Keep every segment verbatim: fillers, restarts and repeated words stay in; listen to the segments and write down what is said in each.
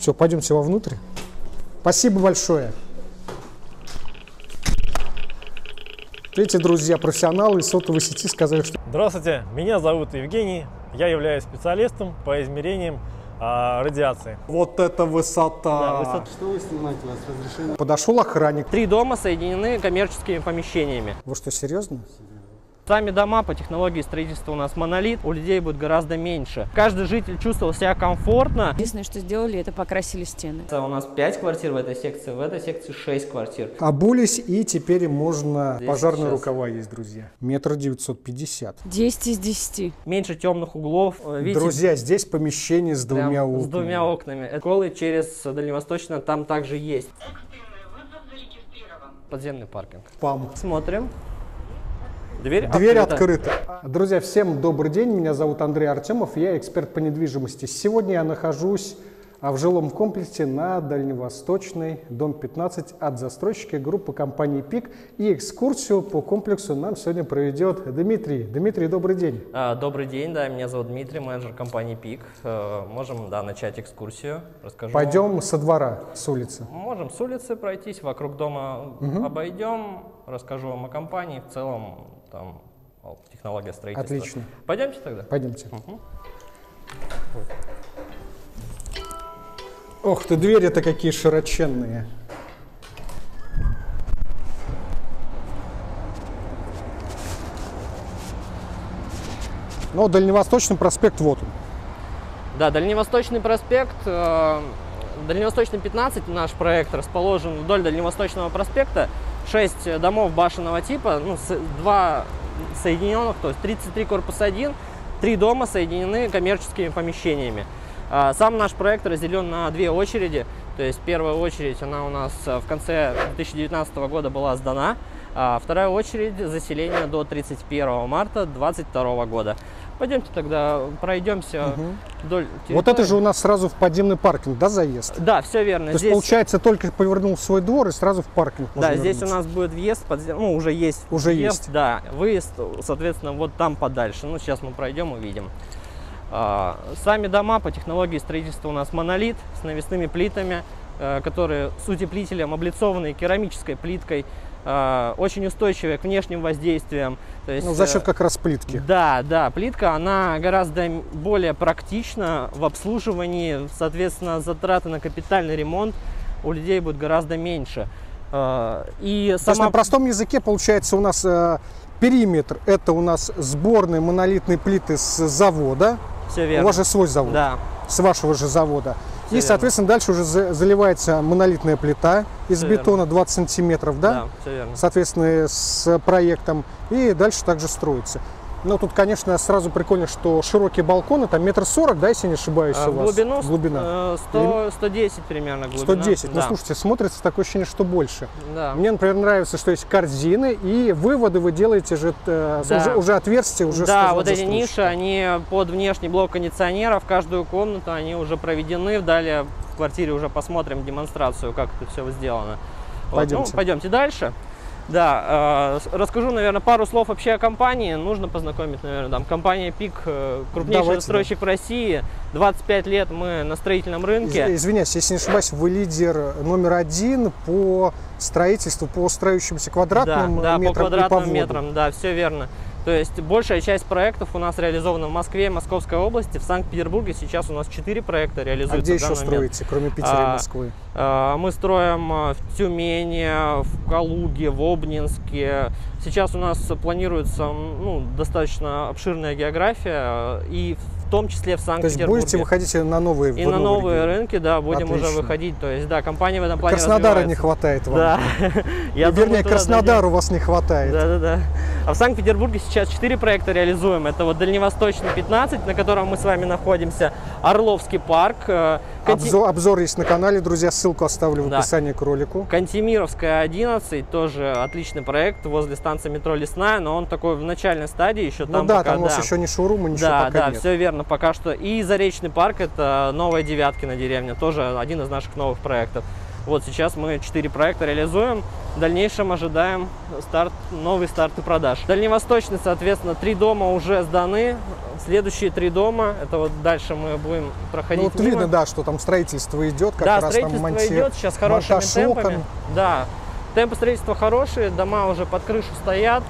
Все, пойдемте вовнутрь. Спасибо большое. Видите, друзья, профессионалы из сотовой сети сказали, что... Здравствуйте, меня зовут Евгений. Я являюсь специалистом по измерениям а, радиации. Вот это высота! Да, высота. Что вы снимаете, у вас разрешение? Подошел охранник. Три дома соединены коммерческими помещениями. Вы что, серьезно? Сами дома по технологии строительства у нас монолит, у людей будет гораздо меньше. Каждый житель чувствовал себя комфортно. Единственное, что сделали, это покрасили стены. У нас пять квартир в этой секции, в этой секции шесть квартир. Обулись, и теперь можно... Здесь Пожарные сейчас... рукава есть, друзья. Метр девятьсот пятьдесят. десять из десяти. Меньше темных углов. Видите, Друзья, здесь помещение с двумя окнами. С двумя окнами. Школы через Дальневосточно там также есть. Подземный паркинг. Пам. Смотрим. Дверь, Дверь открыта. открыта. Друзья, всем добрый день. Меня зовут Андрей Артемов. Я эксперт по недвижимости. Сегодня я нахожусь в жилом комплексе на Дальневосточной, дом пятнадцать, от застройщика группы компании ПИК. И экскурсию по комплексу нам сегодня проведет Дмитрий. Дмитрий, добрый день. А, добрый день, да, меня зовут Дмитрий, менеджер компании ПИК. А, можем, да, начать экскурсию. Расскажу. Пойдем со двора, с улицы. Можем с улицы пройтись, вокруг дома угу. обойдем, расскажу вам о компании, в целом, там, технология строительства. Отлично. Пойдемте тогда? Пойдемте. Угу. Ох ты, двери-то какие широченные. Ну, Дальневосточный проспект, вот он. Да, Дальневосточный проспект, э, Дальневосточный пятнадцать, наш проект расположен вдоль Дальневосточного проспекта. Шесть домов башенного типа, ну, с, два соединенных, то есть тридцать три корпус один, три дома соединены коммерческими помещениями. Сам наш проект разделен на две очереди, то есть первая очередь, она у нас в конце две тысячи девятнадцатого года была сдана, а вторая очередь заселения до тридцать первого марта две тысячи двадцать второго года. Пойдемте тогда пройдемся угу. вдоль территории. Вот это же у нас сразу в подземный паркинг, да, заезд? Да, все верно. То здесь... есть, получается, только повернул в свой двор и сразу в паркинг. Да, здесь вернуться. У нас будет въезд, подзем... ну, уже есть уже въезд, есть. Да, выезд, соответственно, вот там подальше. Ну, сейчас мы пройдем, увидим. Сами дома по технологии строительства у нас монолит с навесными плитами, которые с утеплителем, облицованные керамической плиткой, очень устойчивые к внешним воздействиям. То есть, ну, за счет как раз плитки. Да, да, плитка, она гораздо более практична в обслуживании, соответственно, затраты на капитальный ремонт у людей будет гораздо меньше. И сама... То есть на простом языке получается у нас э, периметр, это у нас сборные монолитные плиты с завода. Все верно. У вас же свой завод, да. С вашего же завода. Все и, верно. Соответственно, дальше уже заливается монолитная плита из все бетона верно. двадцать сантиметров, да? Да, все верно. Соответственно, с проектом. И дальше также строится. Но тут, конечно, сразу прикольно, что широкие балконы, там метр сорок, да, если не ошибаюсь, а, у вас? Глубину, глубина. сто, сто десять примерно глубина. сто десять, да. Ну, слушайте, смотрится такое ощущение, что больше. Да. Мне, например, нравится, что есть корзины, и выводы вы делаете же, э, да. уже, уже отверстия, уже да, вот эти ниши, они под внешний блок кондиционера, в каждую комнату они уже проведены. Далее в квартире уже посмотрим демонстрацию, как это все сделано. Пойдемте. Вот, ну, пойдемте дальше. Да, э, расскажу, наверное, пару слов вообще о компании. Нужно познакомить, наверное, там, компания ПИК, крупнейший Давайте, застройщик да. в России. двадцать пять лет мы на строительном рынке. Извиняюсь, если не ошибаюсь, вы лидер номер один по строительству, по строящимся квадратным да, да, метрам по квадратным и по метрам, да, все верно. То есть большая часть проектов у нас реализована в Москве и Московской области. В Санкт-Петербурге сейчас у нас четыре проекта реализуются. А где еще строите, кроме Питера а, и Москвы? А, мы строим в Тюмени, в Калуге, в Обнинске. Сейчас у нас планируется ну, достаточно обширная география, и в том числе в Санкт-Петербурге. То есть будете выходить на новые И на новые регионы. рынки, да, будем Отлично. уже выходить. То есть, да, компания в этом плане Краснодара развивается. не хватает вам. Да. Я Вернее, Краснодару у вас не хватает. Да, да, да. А в Санкт-Петербурге сейчас четыре проекта реализуем. Это вот Дальневосточный пятнадцать, на котором мы с вами находимся, Орловский парк. Конти... Обзор, обзор есть на канале, друзья, ссылку оставлю в да. описании к ролику. Кантемировская одиннадцать, тоже отличный проект возле станции метро Лесная, но он такой в начальной стадии еще. Ну там да, пока, там у вас да. еще не шоурум, ничего да, пока да, нет. все верно, пока что. И Заречный парк, это новая Девяткина деревня, тоже один из наших новых проектов. Вот сейчас мы четыре проекта реализуем. В дальнейшем ожидаем старт, новый старт и продаж. Дальневосточный, соответственно, три дома уже сданы. Следующие три дома, это вот дальше мы будем проходить. Ну, вот мимо. видно, да, что там строительство идет, как да, раз строительство там монте... идет сейчас хорошими монтаж темпами. окон. Да, темпы строительства хорошие, дома уже под крышу стоят.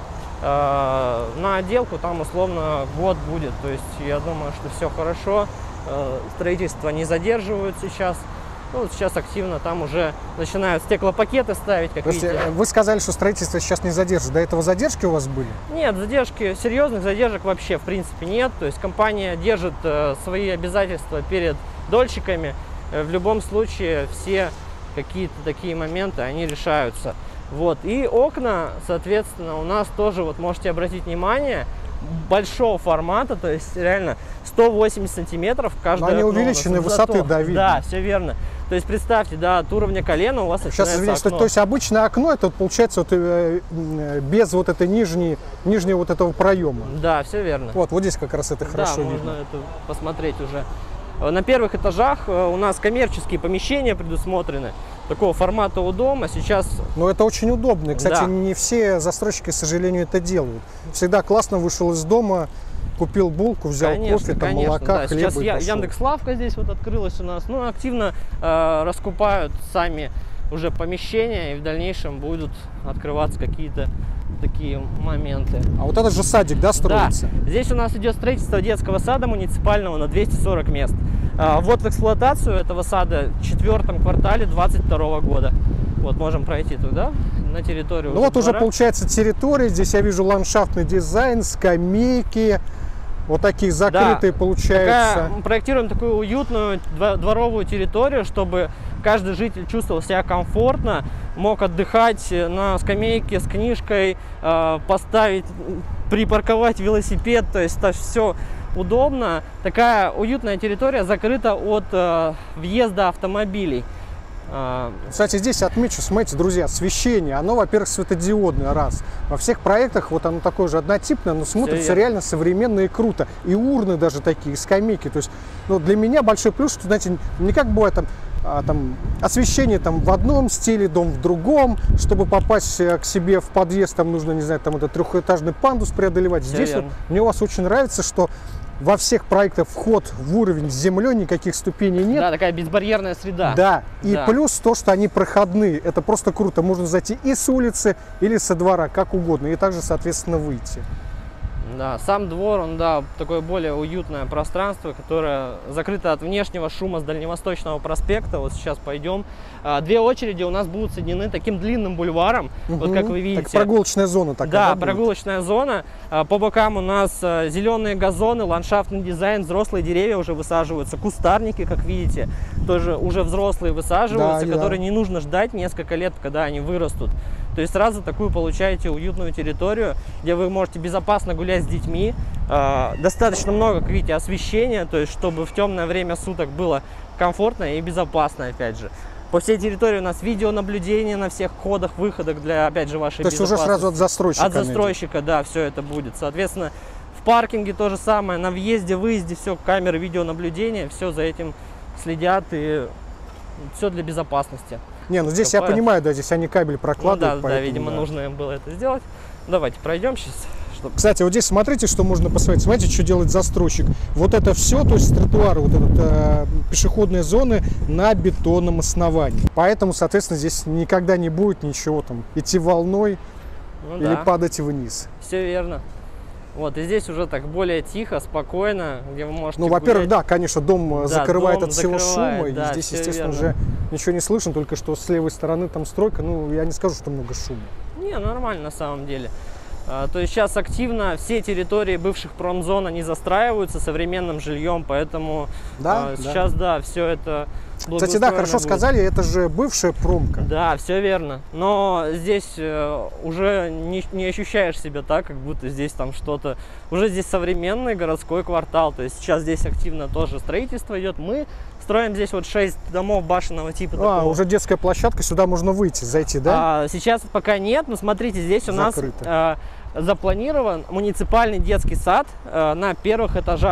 Э, на отделку там условно год будет. То есть я думаю, что все хорошо. Э, строительство не задерживают сейчас. Ну, сейчас активно там уже начинают стеклопакеты ставить, как Подожди, видите. вы сказали, что строительство сейчас не задержит. До этого задержки у вас были? Нет, задержки, серьезных задержек вообще в принципе нет. То есть компания держит э, свои обязательства перед дольщиками. Э, в любом случае все какие-то такие моменты, они решаются. Вот. И окна, соответственно, у нас тоже, вот можете обратить внимание, большого формата, то есть реально сто восемьдесят сантиметров каждое. Но они окно у нас увеличены высотой. высоты, да, видно. Да, все верно. То есть представьте, да, от уровня колена у вас Сейчас, начинается извините, окно. то, то есть обычное окно, это получается вот, э, э, без вот этой нижней, нижнего вот этого проема. Да, все верно. Вот, вот здесь как раз это хорошо да, видно. можно это посмотреть уже. На первых этажах у нас коммерческие помещения предусмотрены, такого формата у дома. Сейчас... Но это очень удобно. И, кстати, Да. не все застройщики, к сожалению, это делают. Всегда классно вышел из дома, купил булку, взял конечно, кофе, там, конечно, молока, да. хлеба Сейчас и я, пошел. Яндекс.Лавка здесь вот открылась у нас. Ну, активно э, раскупают сами уже помещения, и в дальнейшем будут открываться какие-то такие моменты. А вот этот же садик, да, строится? Да, здесь у нас идет строительство детского сада муниципального на двести сорок мест. А, вот в эксплуатацию этого сада в четвертом квартале двадцать второго года. Вот можем пройти туда, на территорию. Ну вот уже двора. получается территория. Здесь я вижу ландшафтный дизайн, скамейки. Вот такие закрытые Да. получаются. Такая, мы проектируем такую уютную дворовую территорию, чтобы каждый житель чувствовал себя комфортно, мог отдыхать на скамейке с книжкой, э, поставить, припарковать велосипед, то есть это все удобно. Такая уютная территория закрыта от э, въезда автомобилей. Кстати, здесь отмечу, смотрите, друзья, освещение, оно, во-первых, светодиодное, раз. Во всех проектах вот оно такое же однотипное, но смотрится верно. реально современно и круто. И урны даже такие, и скамейки. То есть, ну, для меня большой плюс, что, знаете, не как бывает там, а, там освещение там в одном стиле, дом в другом. Чтобы попасть к себе в подъезд, там нужно, не знаю, там этот трехэтажный пандус преодолевать. Все Здесь вот, мне у вас очень нравится, что во всех проектах вход в уровень с землей, никаких ступеней нет. Да, такая безбарьерная среда. Да, и Да. плюс то, что они проходные. Это просто круто. Можно зайти и с улицы, или со двора, как угодно. И также, соответственно, выйти. Да, сам двор, он, да, такое более уютное пространство, которое закрыто от внешнего шума с Дальневосточного проспекта. Вот сейчас пойдем. А, Две очереди у нас будут соединены таким длинным бульваром, вот как вы видите. Так прогулочная зона такая, Да, да, будет? прогулочная зона. А, По бокам у нас а, зеленые газоны, ландшафтный дизайн, взрослые деревья уже высаживаются, кустарники, как видите, тоже уже взрослые высаживаются, Да, которые да. не нужно ждать несколько лет, когда они вырастут. То есть сразу такую получаете уютную территорию, где вы можете безопасно гулять с детьми. А, Достаточно много, как видите, освещения, то есть чтобы в темное время суток было комфортно и безопасно, опять же. По всей территории у нас видеонаблюдение на всех входах, выходах для, опять же, вашей То есть уже безопасности. сразу от застройщика. От застройщика, да, все это будет. Соответственно, в паркинге то же самое, на въезде, выезде, все, камеры видеонаблюдения, все за этим следят, и все для безопасности. Не, ну здесь я Копают. понимаю, да, здесь они кабель Ну прокладывают. да, да, поэтому, видимо, да. нужно им было это сделать. Давайте пройдем сейчас. Чтобы... Кстати, вот здесь смотрите, что можно посмотреть. Смотрите, что делает застройщик. Вот это все, то есть с тротуара, вот этот, э, пешеходные зоны на бетонном основании. Поэтому, соответственно, здесь никогда не будет ничего там идти волной Ну или да, падать вниз. все верно. Вот, и здесь уже так более тихо, спокойно, где вы можете Ну, во-первых, гулять. да, конечно, дом Да, закрывает дом от всего закрывает, шума, да, и здесь, всё естественно, верно. уже ничего не слышно, только что с левой стороны там стройка, ну, я не скажу, что много шума. Не, нормально на самом деле. А, То есть сейчас активно все территории бывших промзон, они застраиваются современным жильем, поэтому Да, а, да. сейчас, да, все это Кстати, да, хорошо будет. сказали, это же бывшая промка. Да, все верно. Но здесь э, уже не, не ощущаешь себя так, как будто здесь там что-то... Уже здесь современный городской квартал. То есть сейчас здесь активно тоже строительство идет. Мы строим здесь вот шесть домов башенного типа. А, такого. уже детская площадка, сюда можно выйти, зайти, да? А, сейчас пока нет, но смотрите, здесь у Закрыто. нас э, запланирован муниципальный детский сад э, на первых этажах.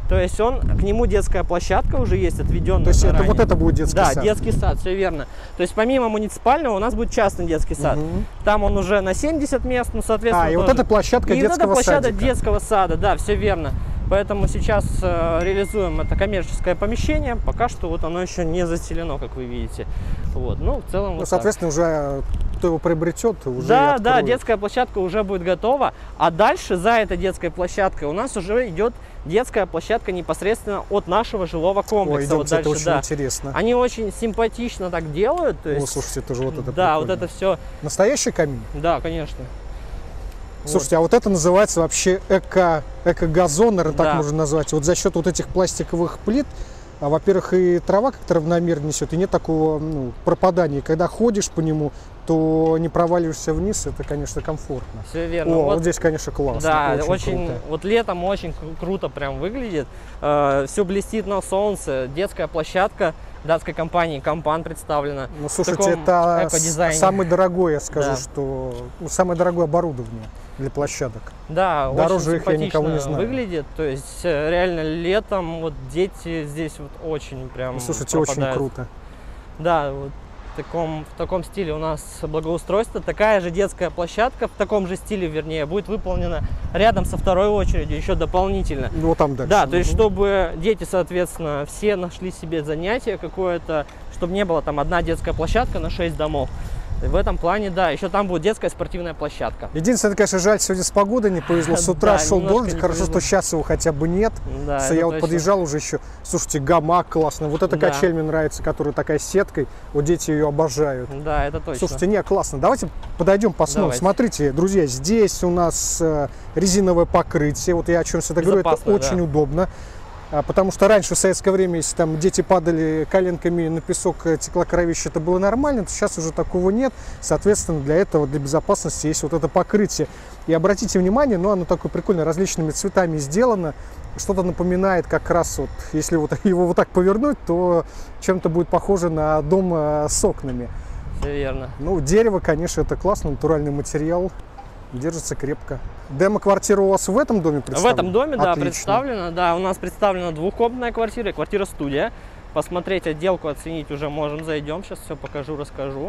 То есть он, к нему детская площадка уже есть отведенная. То есть заранее. это вот это будет детский да, сад? Да, детский сад, все верно. То есть помимо муниципального у нас будет частный детский сад. Угу. Там он уже на семьдесят мест, ну, соответственно, А, и тоже. вот эта площадка и детского вот эта площадка садика. детского сада, да, все верно. Поэтому сейчас э, реализуем это коммерческое помещение. Пока что вот оно еще не заселено, как вы видите. Вот, ну, в целом Ну, вот соответственно, так. уже кто его приобретет, уже Да, да, детская площадка уже будет готова. А дальше за этой детской площадкой у нас уже идет детская площадка непосредственно от нашего жилого комплекса. Ой, идемте, вот дальше, это очень да. интересно. Они очень симпатично так делают. То есть, О, слушайте, это же вот это да, прикольно. вот это все. Настоящий камин? Да, конечно. Слушайте, вот. а вот это называется вообще эко, эко-газон, наверное, так да. можно назвать. Вот за счет вот этих пластиковых плит, а, во-первых, и трава как-то равномерно несет, и нет такого ну, пропадания. Когда ходишь по нему, то не проваливаешься вниз, это, конечно, комфортно. Все верно. О, вот, вот здесь, конечно, классно. Да, очень, очень, круто. вот летом очень кру- круто прям выглядит. Э, все блестит на солнце. Детская площадка датской компании Компан представлена. Ну, слушайте, это самое дорогое, я скажу, да. что ну, самое дорогое оборудование для площадок. Да, дороже очень их я никого не знаю. Выглядит, то есть реально летом вот дети здесь вот очень прям. Ну, слушайте, пропадают. очень круто. Да, вот в таком, в таком стиле у нас благоустройство. Такая же детская площадка в таком же стиле, вернее, будет выполнена рядом со второй очередью, еще дополнительно. Ну, вот там дальше. Да, то есть, чтобы дети, соответственно, все нашли себе занятие какое-то, чтобы не было там одна детская площадка на шесть домов. И в этом плане, да, еще там будет детская спортивная площадка. Единственное, конечно, жаль, сегодня с погодой не повезло. С утра Да, шел немножко дождь, не хорошо, повезло. что сейчас его хотя бы нет. Да, Что это я вот точно. подъезжал уже еще. Слушайте, гамак классно. Вот эта Да. качель мне нравится, которая такая с сеткой. Вот дети ее обожают. Да, это точно. Слушайте, не, классно. Давайте подойдем, посмотрим. Давайте. Смотрите, друзья, здесь у нас э, резиновое покрытие. Вот я о чем всегда говорю, это Безопасное, очень да. удобно. А, потому что раньше, в советское время, если там дети падали коленками на песок, э, текло кровище, это было нормально, то сейчас уже такого нет. Соответственно, для этого, для безопасности есть вот это покрытие. И обратите внимание, ну, оно такое прикольное, различными цветами сделано. Что-то напоминает как раз вот, если вот его вот так повернуть, то чем-то будет похоже на дом э, с окнами. Все верно. Ну, дерево, конечно, это классно, натуральный материал, держится крепко. Демо-квартира у вас в этом доме представлена? В этом доме, да, Отлично. представлена. Да, у нас представлена двухкомнатная квартира и квартира-студия. Посмотреть отделку, оценить уже можем. Зайдем, сейчас все покажу, расскажу.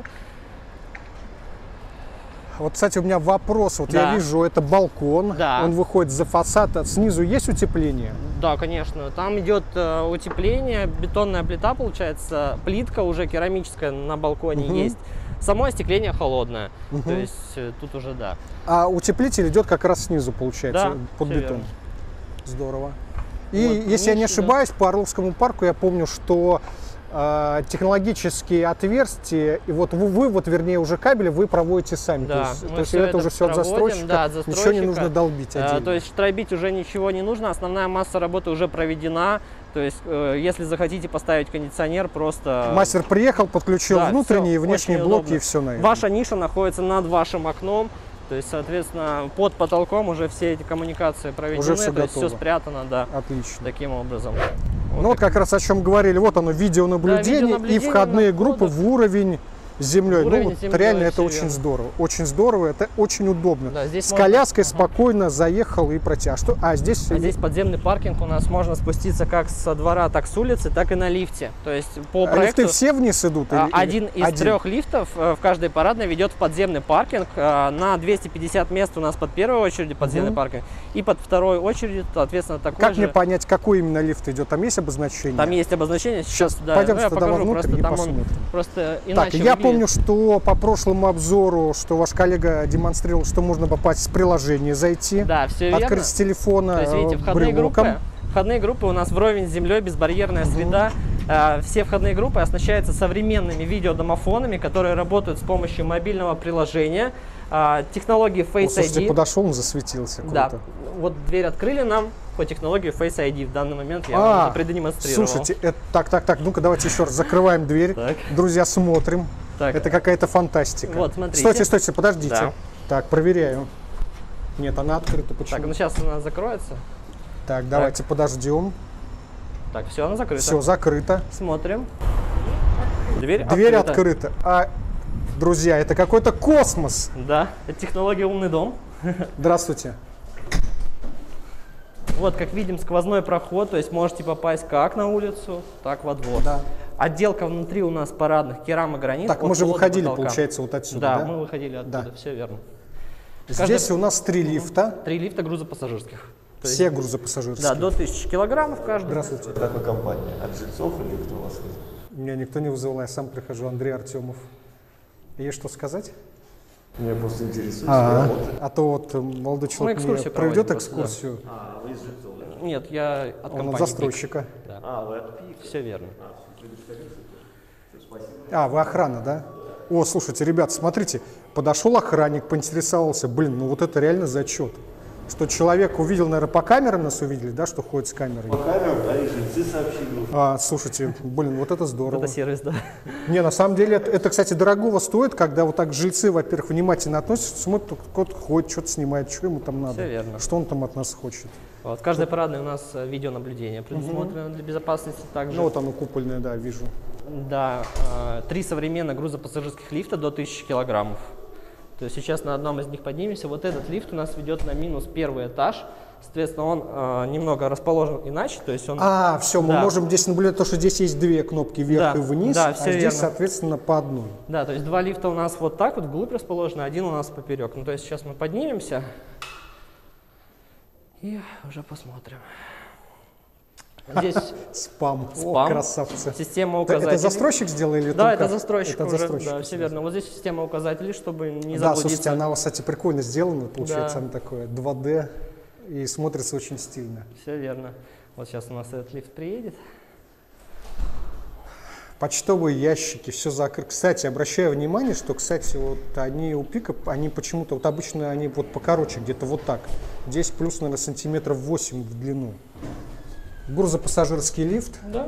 Вот, кстати, у меня вопрос. Вот Да. я вижу, это балкон, Да. он выходит за фасад, а снизу есть утепление? Да, конечно. Там идет э, утепление, бетонная плита, получается, плитка уже керамическая на балконе Мгм. есть. Само остекление холодное. Мгм. То есть э, тут уже да. А утеплитель идет как раз снизу, получается, Да, под всё бетон. верно. Здорово. И Вот, если я не ниша, да. ошибаюсь, по Орловскому парку я помню, что э, технологические отверстия, и вот вы, вывод, вернее, уже кабеля вы проводите сами. Да, то есть, мы то есть всё это это уже все от проводим, застройщика, да, от ничего не застройщика. нужно долбить Э, отдельно. То есть штробить уже ничего не нужно, основная масса работы уже проведена. То есть, э, если захотите поставить кондиционер, просто... Мастер приехал, подключил Да, внутренние и всё внешние очень блоки, удобно. и все на этом. Ваша ниша находится над вашим окном. То есть, соответственно, под потолком уже все эти коммуникации проведены. Уже всё то есть, все готово. спрятано, да, Отлично. таким образом. Ну вот как раз о чем говорили, вот оно, видеонаблюдение, Да, видеонаблюдение и входные на группы входах. в уровень с землей. Уровень ну вот с землей, реально это всё очень верно. здорово. Очень здорово, это очень удобно. Да, здесь с можно- коляской Ага. спокойно заехал и протяг. Что? А здесь, А здесь подземный паркинг у нас можно спуститься как со двора, так с улицы, так и на лифте. То есть по а проекту лифты все вниз идут? а, или- один или- из один? трех лифтов э, в каждой парадной ведет в подземный паркинг. Э, На двести пятьдесят мест у нас под первой очередью подземный Мгм. паркинг. И под второй очередью, соответственно, такой Как же. мне понять, какой именно лифт идет? Там есть обозначение? Там есть обозначение. Сейчас, Сейчас да, пойдемте ну, я тогда покажу, вовнутрь просто и там он посмотрим. просто Так, иначе я выглядит. помню, что по прошлому обзору, что ваш коллега демонстрировал, что можно попасть с приложения, зайти, Да, все верно. открыть с телефона То есть, видите, э, входные брелоком. группы, входные группы у нас вровень с землей, безбарьерная среда. Э, Все входные группы оснащаются современными видеодомофонами, которые работают с помощью мобильного приложения, э, технологии О, Face слушайте, ай ди. подошел, он засветился. Да, Круто. вот дверь открыли нам по технологии Face ай ди. В данный момент я А, вам это продемонстрировал. Слушайте, это, так, так, так, ну-ка давайте еще раз закрываем дверь. Так. Друзья, смотрим. Так. Это какая-то фантастика. Вот, смотрите. Стойте, стойте, подождите. Да. Так, проверяю. Нет, она открыта. Почему? Так, ну сейчас она закроется. Так, давайте подождем. Так, все, она закрыта. Все, закрыто. Смотрим. Дверь, Дверь открыта. открыта. А, друзья, это какой-то космос. Да, это технология умный дом. Здравствуйте. Вот, как видим, сквозной проход, то есть можете попасть как на улицу, так во двор. Да. Отделка внутри у нас парадных керамогранит. Так, мы же выходили, получается, вот отсюда, да? да? мы выходили оттуда, Да. все верно. Здесь Каждый... у нас три лифта. Три лифта грузопассажирских. То Все есть, грузопассажирские. да, до тысячи килограммов каждый. Здравствуйте. Какой компания? От жильцов или кто вас вызвал? Меня никто не вызывал, я сам прихожу, Андрей Артемов. Есть что сказать? Меня просто интересует. А, а то вот молодой человек мне экскурсию проведет проводим просто, экскурсию, А, вы из жильцов? Нет, я от он компании от застройщика. Да. А, вы от ПИК? Все верно. А, вы охрана, да? О, слушайте, ребят, смотрите, подошел охранник, поинтересовался, блин, ну вот это реально зачет. Что человек увидел, наверное, по камерам нас увидели, да, что ходит с камерой. По камерам, да, и жильцы сообщили. А, слушайте, блин, вот это здорово. Это сервис, да. Не, на самом деле, это, это, кстати, дорогого стоит, когда вот так жильцы, во-первых, внимательно относятся, смотрят, кто-то ходит, что-то снимает, что ему там надо. Все верно. Что он там от нас хочет. Вот, в каждой парадной у нас э, видеонаблюдение предусмотрено для безопасности также. Ну, вот оно купольное, да, вижу. Да, э, три современных грузопассажирских лифта до тысячи килограммов. То есть сейчас на одном из них поднимемся. Вот этот лифт у нас ведет на минус первый этаж. Соответственно, он э, немного расположен иначе. То есть он... А, все, мы Да. можем здесь наблюдать то, что здесь есть две кнопки вверх Да, и вниз, да, а все здесь, верно. соответственно, по одной. Да, то есть два лифта у нас вот так вот вглубь расположены, один у нас поперек. Ну, то есть сейчас мы поднимемся и уже посмотрим. Здесь Спам. О, Спам. красавцы. система Это, указателей. это застройщик сделал или Да, только- это застройщик Это уже. застройщик. Да, все верно. Вот здесь система указателей, чтобы не Да, заблудиться. слушайте, она, кстати, прикольно сделана, получается, Да. она такое два дэ и смотрится очень стильно. Все верно. Вот сейчас у нас этот лифт приедет. Почтовые ящики, все закрыто. Кстати, обращаю внимание, что, кстати, вот они у Пика, они почему-то, вот обычно они вот покороче, где-то вот так. Здесь плюс, наверное, сантиметров восемь в длину. Грузопассажирский лифт. Да.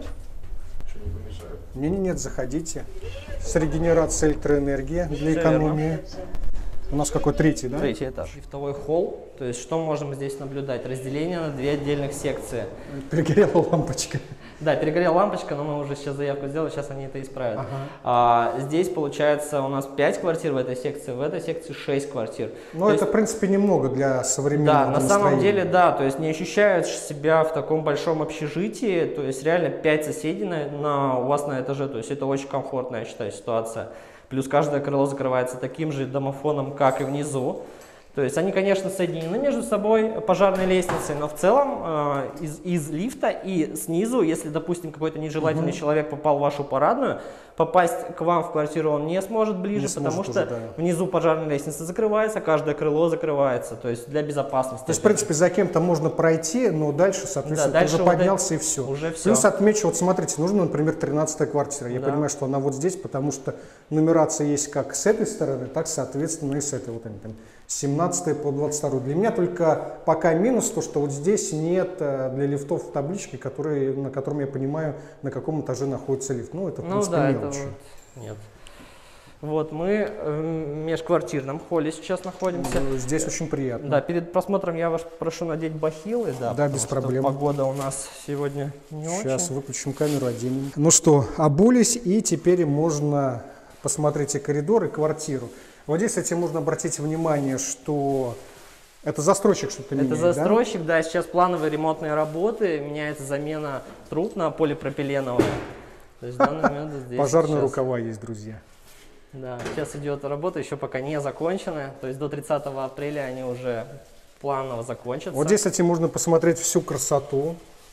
Не, не, нет, заходите. С регенерацией электроэнергии для Всё экономии. У нас какой третий, да? Третий этаж. Лифтовой холл. То есть что можем здесь наблюдать? Разделение на две отдельных секции. Перегорела лампочка. Да, перегорела лампочка, но мы уже сейчас заявку сделали, сейчас они это исправят. Ага. А, здесь получается у нас пять квартир в этой секции, в этой секции шесть квартир. Ну, То это, есть, в принципе, немного для современного да, на самом домостроения. деле, да, то есть не ощущают себя в таком большом общежитии, то есть реально пять соседей на, на, у вас на этаже, то есть это очень комфортная, я считаю, ситуация. Плюс каждое крыло закрывается таким же домофоном, как и внизу. То есть они, конечно, соединены между собой пожарной лестницей, но в целом э, из, из лифта и снизу, если, допустим, какой-то нежелательный Угу. человек попал в вашу парадную, попасть к вам в квартиру он не сможет ближе, Не потому сможет что уже, да. внизу пожарная лестница закрывается, каждое крыло закрывается, то есть для безопасности. То есть, в принципе, за кем-то можно пройти, но дальше, соответственно, Да, ты дальше уже вот поднялся это- и все. уже всё. Плюс отмечу, вот смотрите, нужна, например, тринадцатая квартира. Я Да. понимаю, что она вот здесь, потому что нумерация есть как с этой стороны, так, соответственно, и с этой. Вот они там, семнадцатая по двадцать вторую. Для меня только пока минус то, что вот здесь нет э, для лифтов таблички, которые, на котором я понимаю, на каком этаже находится лифт. Ну, это, в Ну принципе, да, это мелочи. вот, нет. Вот мы э, в межквартирном холле сейчас находимся. Ну, Здесь очень приятно. Да, перед просмотром я вас прошу надеть бахилы, да, Да, потому без что проблем. погода у нас сегодня не Сейчас очень. выключим камеру, оденем. Ну что, обулись, и теперь можно посмотреть и коридор, и квартиру. Вот здесь, кстати, можно обратить внимание, что это застройщик что-то меняет, Это застройщик, да? сейчас плановые ремонтные работы, меняется замена труб на полипропиленовые. То есть в данный момент да? здесь Пожарные сейчас- рукава есть, друзья. Да, сейчас идет работа, еще пока не закончена, то есть до тридцатого апреля они уже планово закончатся. Вот здесь, кстати, можно посмотреть всю красоту.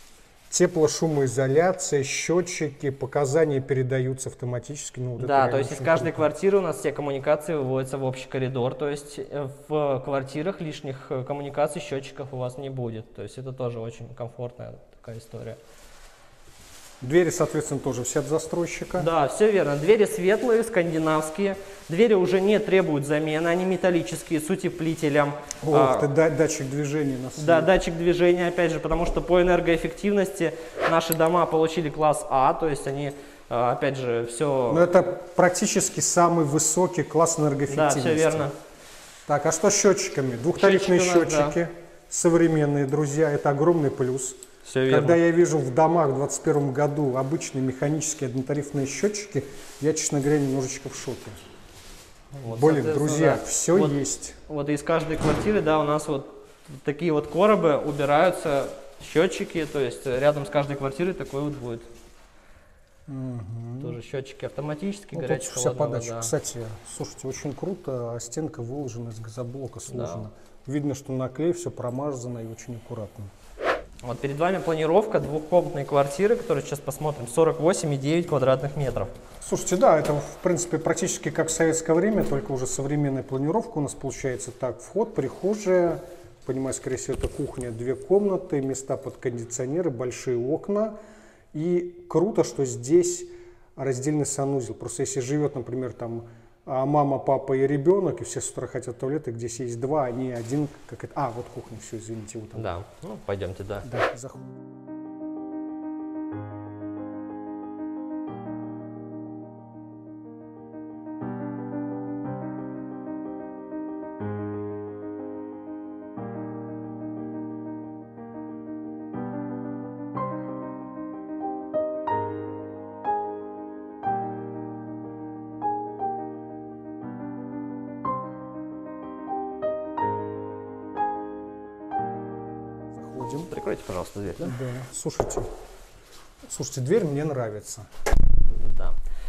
Тепло-шумоизоляция, счетчики, показания передаются автоматически. Ну, вот это Да, реально то есть из очень каждой круто. квартиры у нас все коммуникации выводятся в общий коридор, то есть э, в квартирах лишних э, коммуникаций, счетчиков у вас не будет. То есть это тоже очень комфортная такая история. Двери, соответственно, тоже все от застройщика. Да, все верно. Двери светлые, скандинавские. Двери уже не требуют замены, они металлические, с утеплителем. Ох, А, ты, да- датчик движения на Да, датчик движения, опять же, потому что по энергоэффективности наши дома получили класс А, то есть они, а, опять же, все... Но это практически самый высокий класс Да, энергоэффективности. все верно. Так, а что с счетчиками? Двухтарифные Счетчики у нас, да. счетчики, современные, друзья, это огромный плюс. Все Когда я вижу в домах в двадцать первом году обычные механические однотарифные счетчики, я, честно говоря, немножечко в шоке. Вот, Блин, соответственно, друзья, да. все Вот- есть. Вот из каждой квартиры, да, у нас вот такие вот коробы убираются счетчики, то есть рядом с каждой квартирой такой вот будет. Угу. Тоже счетчики автоматические, Ну, горячая тут вся холодная подача. вода. Кстати, слушайте, очень круто, а стенка выложена из газоблока, сложена. Да. Видно, что на клей все промазано и очень аккуратно. Вот перед вами планировка двухкомнатной квартиры, которую сейчас посмотрим, сорок восемь и девять квадратных метров. Слушайте, да, это в принципе практически как в советское время, только уже современная планировка у нас получается так. Вход, прихожая, понимаю, скорее всего, это кухня, две комнаты, места под кондиционеры, большие окна. И круто, что здесь раздельный санузел. Просто если живет, например, там мама, папа и ребенок, и все с утра хотят в туалет, и где есть два, а не один, как это. А, вот кухня, все, извините. Вот да, ну пойдемте, да. Да, заходим. Прикройте, пожалуйста, дверь. Да? Да. Слушайте, слушайте, дверь мне нравится. Да.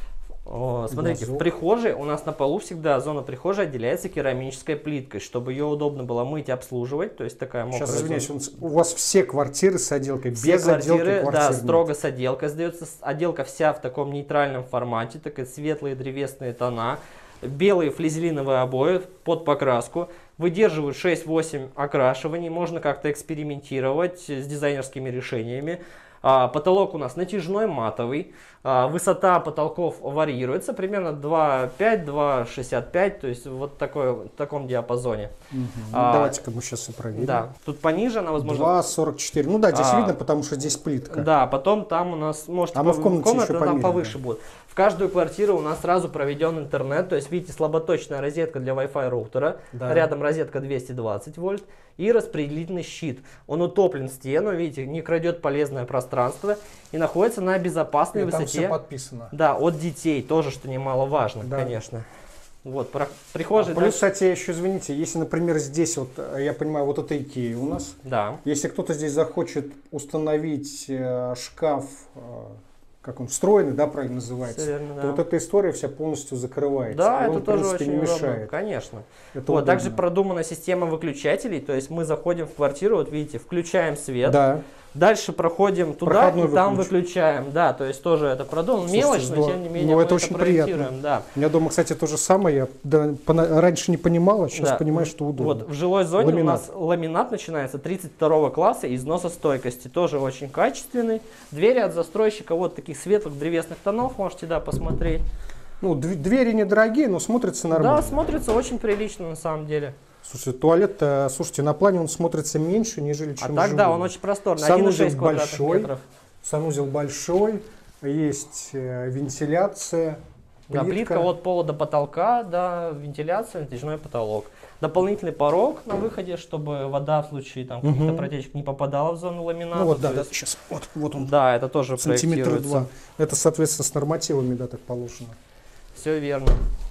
О, смотрите, Глазок. В прихожей у нас на полу всегда зона прихожей отделяется керамической плиткой, чтобы ее удобно было мыть и обслуживать. То есть такая мокрая Сейчас, извиняюсь, зона. у вас все квартиры с отделкой, Все без квартиры, отделки да, квартир. строго с отделкой сдается. Отделка вся в таком нейтральном формате, такие светлые древесные тона. Белые флизелиновые обои под покраску. Выдерживают шесть-восемь окрашиваний. Можно как-то экспериментировать с дизайнерскими решениями. А, потолок у нас натяжной, матовый. А, высота потолков варьируется. Примерно два пять — два шестьдесят пять. То есть вот такой, в таком диапазоне. Угу. А, Давайте-ка мы сейчас и проверим. Да. Тут пониже она, возможно... два сорок четыре. Ну да, здесь А, видно, потому что здесь плитка. Да, потом там у нас, может, А мы в комнате комната еще там померяем, повыше да. будет. В каждую квартиру у нас сразу проведен интернет, то есть, видите, слаботочная розетка для Wi-Fi роутера, Да. рядом розетка двести двадцать вольт и распределительный щит. Он утоплен в стену, видите, не крадет полезное пространство и находится на безопасной И там высоте. все подписано. Да, от детей, тоже, что немаловажно, Да. конечно. Вот, про- прихожая. А плюс, кстати, еще, извините, если, например, здесь, вот, я понимаю, вот это Икея у нас. Да. Если кто-то здесь захочет установить э, шкаф, э, как он, встроенный, да, правильно называется, Всё верно, то да. вот эта история вся полностью закрывается. Да, и он, это тоже в принципе, очень не удобно, мешает. конечно. Это Вот, удобно. также продумана система выключателей, то есть мы заходим в квартиру, вот видите, включаем свет, Да. дальше проходим туда Проходной и там выключ. выключаем, да, то есть тоже это продумано, Слушайте, мелочь, но здорово. тем не менее Ну, мы это очень проектируем, приятно. да. У меня дома, кстати, то же самое. Я да, пона- раньше не понимал, а сейчас Да. понимаю, что удобно. Вот в жилой зоне Ламинат. у нас ламинат начинается тридцать второго класса, износостойкости, тоже очень качественный. Двери от застройщика вот таких светлых древесных тонов, можете, да, посмотреть. Ну, дв- двери недорогие, но смотрятся нормально. Да, смотрится очень прилично на самом деле. Слушайте, туалет, э, слушайте, на плане он смотрится меньше, нежели чем А так, да, живой. он очень просторный, один и Санузел шесть квадратных большой, метров. санузел большой, есть э, вентиляция, Да, плитка от пола до потолка, да, вентиляция, натяжной потолок. Дополнительный порог на выходе, чтобы вода в случае там каких-то Мгм. протечек не попадала в зону ламината. Ну вот, да, то да, есть- сейчас, вот, вот он, Да, это тоже сантиметра проектируется. два. Это, соответственно, с нормативами, да, так положено. Все верно.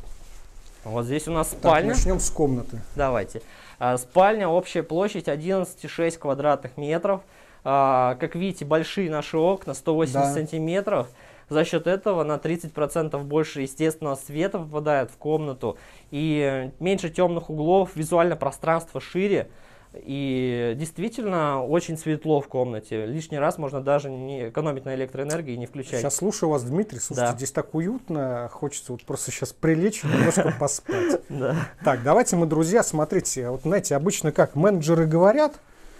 Вот здесь у нас Так, спальня. начнем с комнаты. Давайте. А, спальня, общая площадь одиннадцать и шесть квадратных метров. А, как видите, большие наши окна, сто восемьдесят Да. сантиметров. За счет этого на тридцать процентов больше естественного света попадает в комнату. И меньше темных углов, визуально пространство шире. И действительно очень светло в комнате. Лишний раз можно даже не экономить на электроэнергии и не включать. Сейчас слушаю вас, Дмитрий. Слушайте, Да. здесь так уютно, хочется вот просто сейчас прилечь и немножко поспать. Да. Так, давайте мы, друзья, смотрите, вот знаете, обычно как менеджеры говорят,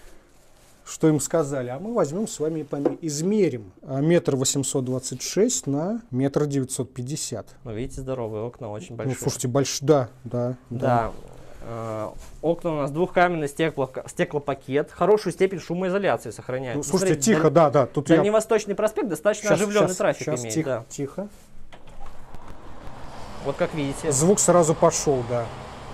что им сказали, а мы возьмем с вами и померим. Измерим а, метр восемьсот двадцать шесть на метр девятьсот пятьдесят. Ну, видите, здоровые окна, очень Ну, большие. слушайте, больш... да, да, Да. Э, Окна у нас двухкамерный стекло, стеклопакет. Хорошую степень шумоизоляции сохраняет. Ну, Ну, слушайте, смотрите, тихо, да, да, тут я... Дальневосточный проспект достаточно Щас, оживленный щас, трафик щас, имеет. тихо, Да. тихо. Вот как видите. Звук сразу пошел, да.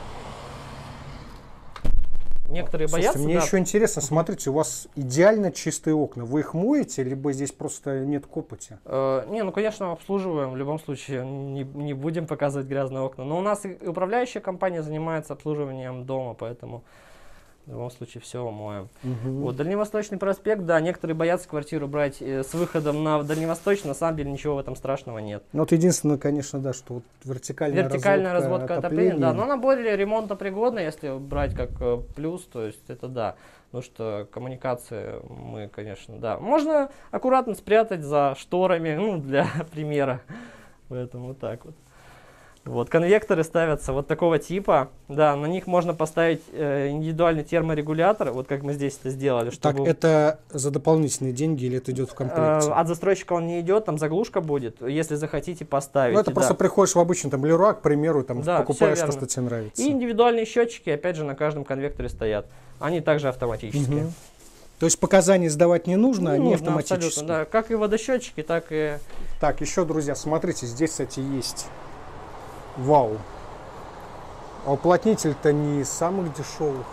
Некоторые Слушайте, боятся. мне да. еще интересно, смотрите, у вас идеально чистые окна. Вы их моете, либо здесь просто нет копоти? Э, не, ну, конечно, обслуживаем. В любом случае, не, не будем показывать грязные окна. Но у нас и управляющая компания занимается обслуживанием дома, поэтому В любом случае все моем. Мгм. Вот, Дальневосточный проспект, да, некоторые боятся квартиру брать э, с выходом на Дальневосточный, на самом деле ничего в этом страшного нет. Ну, вот единственное, конечно, да, что вот вертикальная, Вертикальная разводка отопления, да, но отопления. она более ремонтопригодна, если брать как э, плюс, то есть это да. Потому что коммуникации мы, конечно, да. Можно аккуратно спрятать за шторами, ну, для примера. Поэтому вот так вот. Вот, конвекторы ставятся вот такого типа, да, на них можно поставить э, индивидуальный терморегулятор, вот как мы здесь это сделали. Так, Чтобы, это за дополнительные деньги или это идет в э, комплекте? от застройщика он не идет, там заглушка будет, если захотите поставить. Ну, это да. просто приходишь в обычный там Леруа, к примеру, там Да, покупаешь всё то, верно. что тебе нравится. И индивидуальные счетчики, опять же, на каждом конвекторе стоят. Они также автоматические. Мгм. То есть показания сдавать не нужно, Не они нужно автоматически. абсолютно, да. Как и водосчетчики, так и... Так, еще, друзья, смотрите, здесь, кстати, есть. Вау. А уплотнитель-то не из самых дешевых.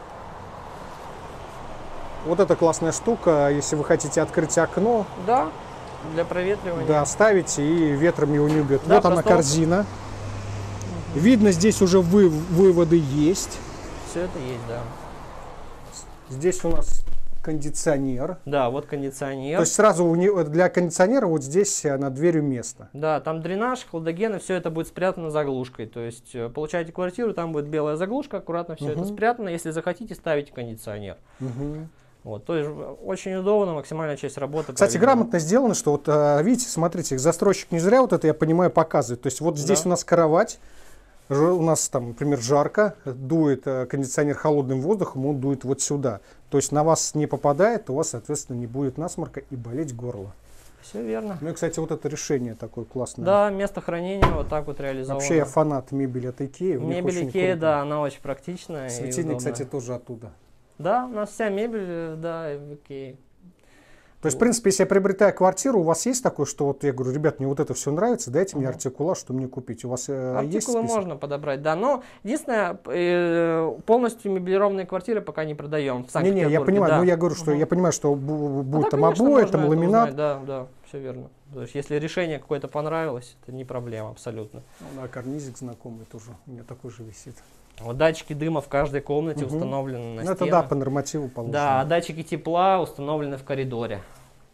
Вот эта классная штука, если вы хотите открыть окно, Да, для проветривания. да, ставите и ветром его не убьет. Да, Вот она просто- корзина. Видно, здесь уже вы, выводы есть. Все это есть, да. Здесь у нас кондиционер. Да, вот кондиционер. То есть сразу у него- для кондиционера вот здесь э, над дверью место. Да, там дренаж, хладогены, все это будет спрятано заглушкой. То есть э, получаете квартиру, там будет белая заглушка, аккуратно все это Мгм. спрятано. Если захотите, ставите кондиционер. Мгм. Вот, то есть э, очень удобно, максимальная часть работы. Кстати, проведена. грамотно сделано, что вот, э, видите, смотрите, застройщик не зря вот это, я понимаю, показывает. То есть вот здесь Да. у нас кровать, ж- у нас там, например, жарко, дует э, кондиционер холодным воздухом, он дует вот сюда. То есть на вас не попадает, у вас, соответственно, не будет насморка и болеть горло. Все верно. Ну и, кстати, вот это решение такое классное. Да, место хранения вот так вот реализовано. Вообще я фанат мебели от Икеи. у них Мебель очень Икея, круто. да, она очень практичная. и Светильник, удобная. кстати, тоже оттуда. Да, у нас вся мебель, э, да, в Икее. То есть, в принципе, если я приобретаю квартиру, у вас есть такое, что вот я говорю, ребят, мне вот это все нравится, дайте мне артикула, что мне купить. У вас э, есть Артикулы список? можно подобрать, да, но единственное, э, полностью мебелированные квартиры пока не продаем в Не-не, Санкт-Петербурге. я понимаю, да. но я говорю, что Мгм. я понимаю, что бу- А будет да, там конечно, обои, можно там это ламинат. узнать, да, да, все верно. То есть, если решение какое-то понравилось, это не проблема абсолютно. Ну да, карнизик знакомый тоже, у меня такой же висит. Вот датчики дыма в каждой комнате Мгм. установлены на Ну это стенах. да, по нормативу положено. Да, а датчики тепла установлены в коридоре.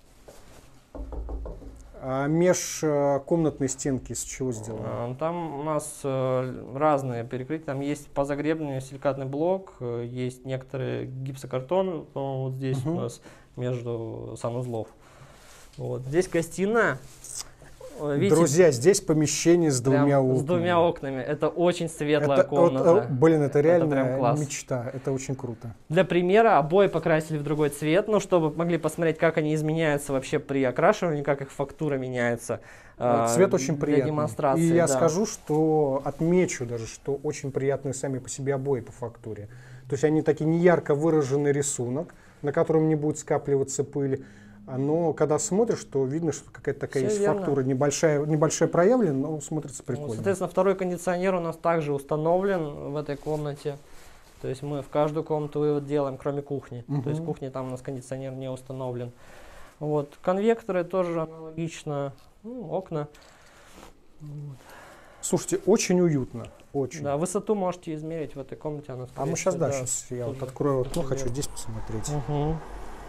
А межкомнатные стенки из чего сделаны? А, Там у нас э, разные перекрытия. Там есть позагребный силикатный блок, э, есть некоторые гипсокартон, по-моему, вот здесь Мгм. у нас между санузлов. Вот. Здесь гостиная. Э, видите, Друзья, здесь помещение с прям двумя окнами. с двумя окнами. Это очень светлая Это, вот, комната. э, блин, это реально прям класс. мечта, это очень круто. Для примера обои покрасили в другой цвет, ну, чтобы могли посмотреть, как они изменяются вообще при окрашивании, как их фактура меняется. Вот э, цвет очень для приятный. демонстрации, И я да. скажу, что отмечу даже, что очень приятные сами по себе обои по фактуре. То есть они такие не ярко выраженный рисунок, на котором не будет скапливаться пыль. Но когда смотришь, то видно, что какая-то такая Всё есть верно. фактура, небольшая, небольшая проявлена, но смотрится Ну, прикольно. соответственно, второй кондиционер у нас также установлен в этой комнате. То есть мы в каждую комнату вывод делаем, кроме кухни. Мгм. То есть в кухне там у нас кондиционер не установлен. Вот. Конвекторы тоже аналогично. Ну, окна. Слушайте, очень уютно, очень. Да, высоту можете измерить в этой комнате. Она, А скорее мы сейчас, всего, да, сейчас я вот тоже открою окно, такой хочу верх. здесь посмотреть. Мгм.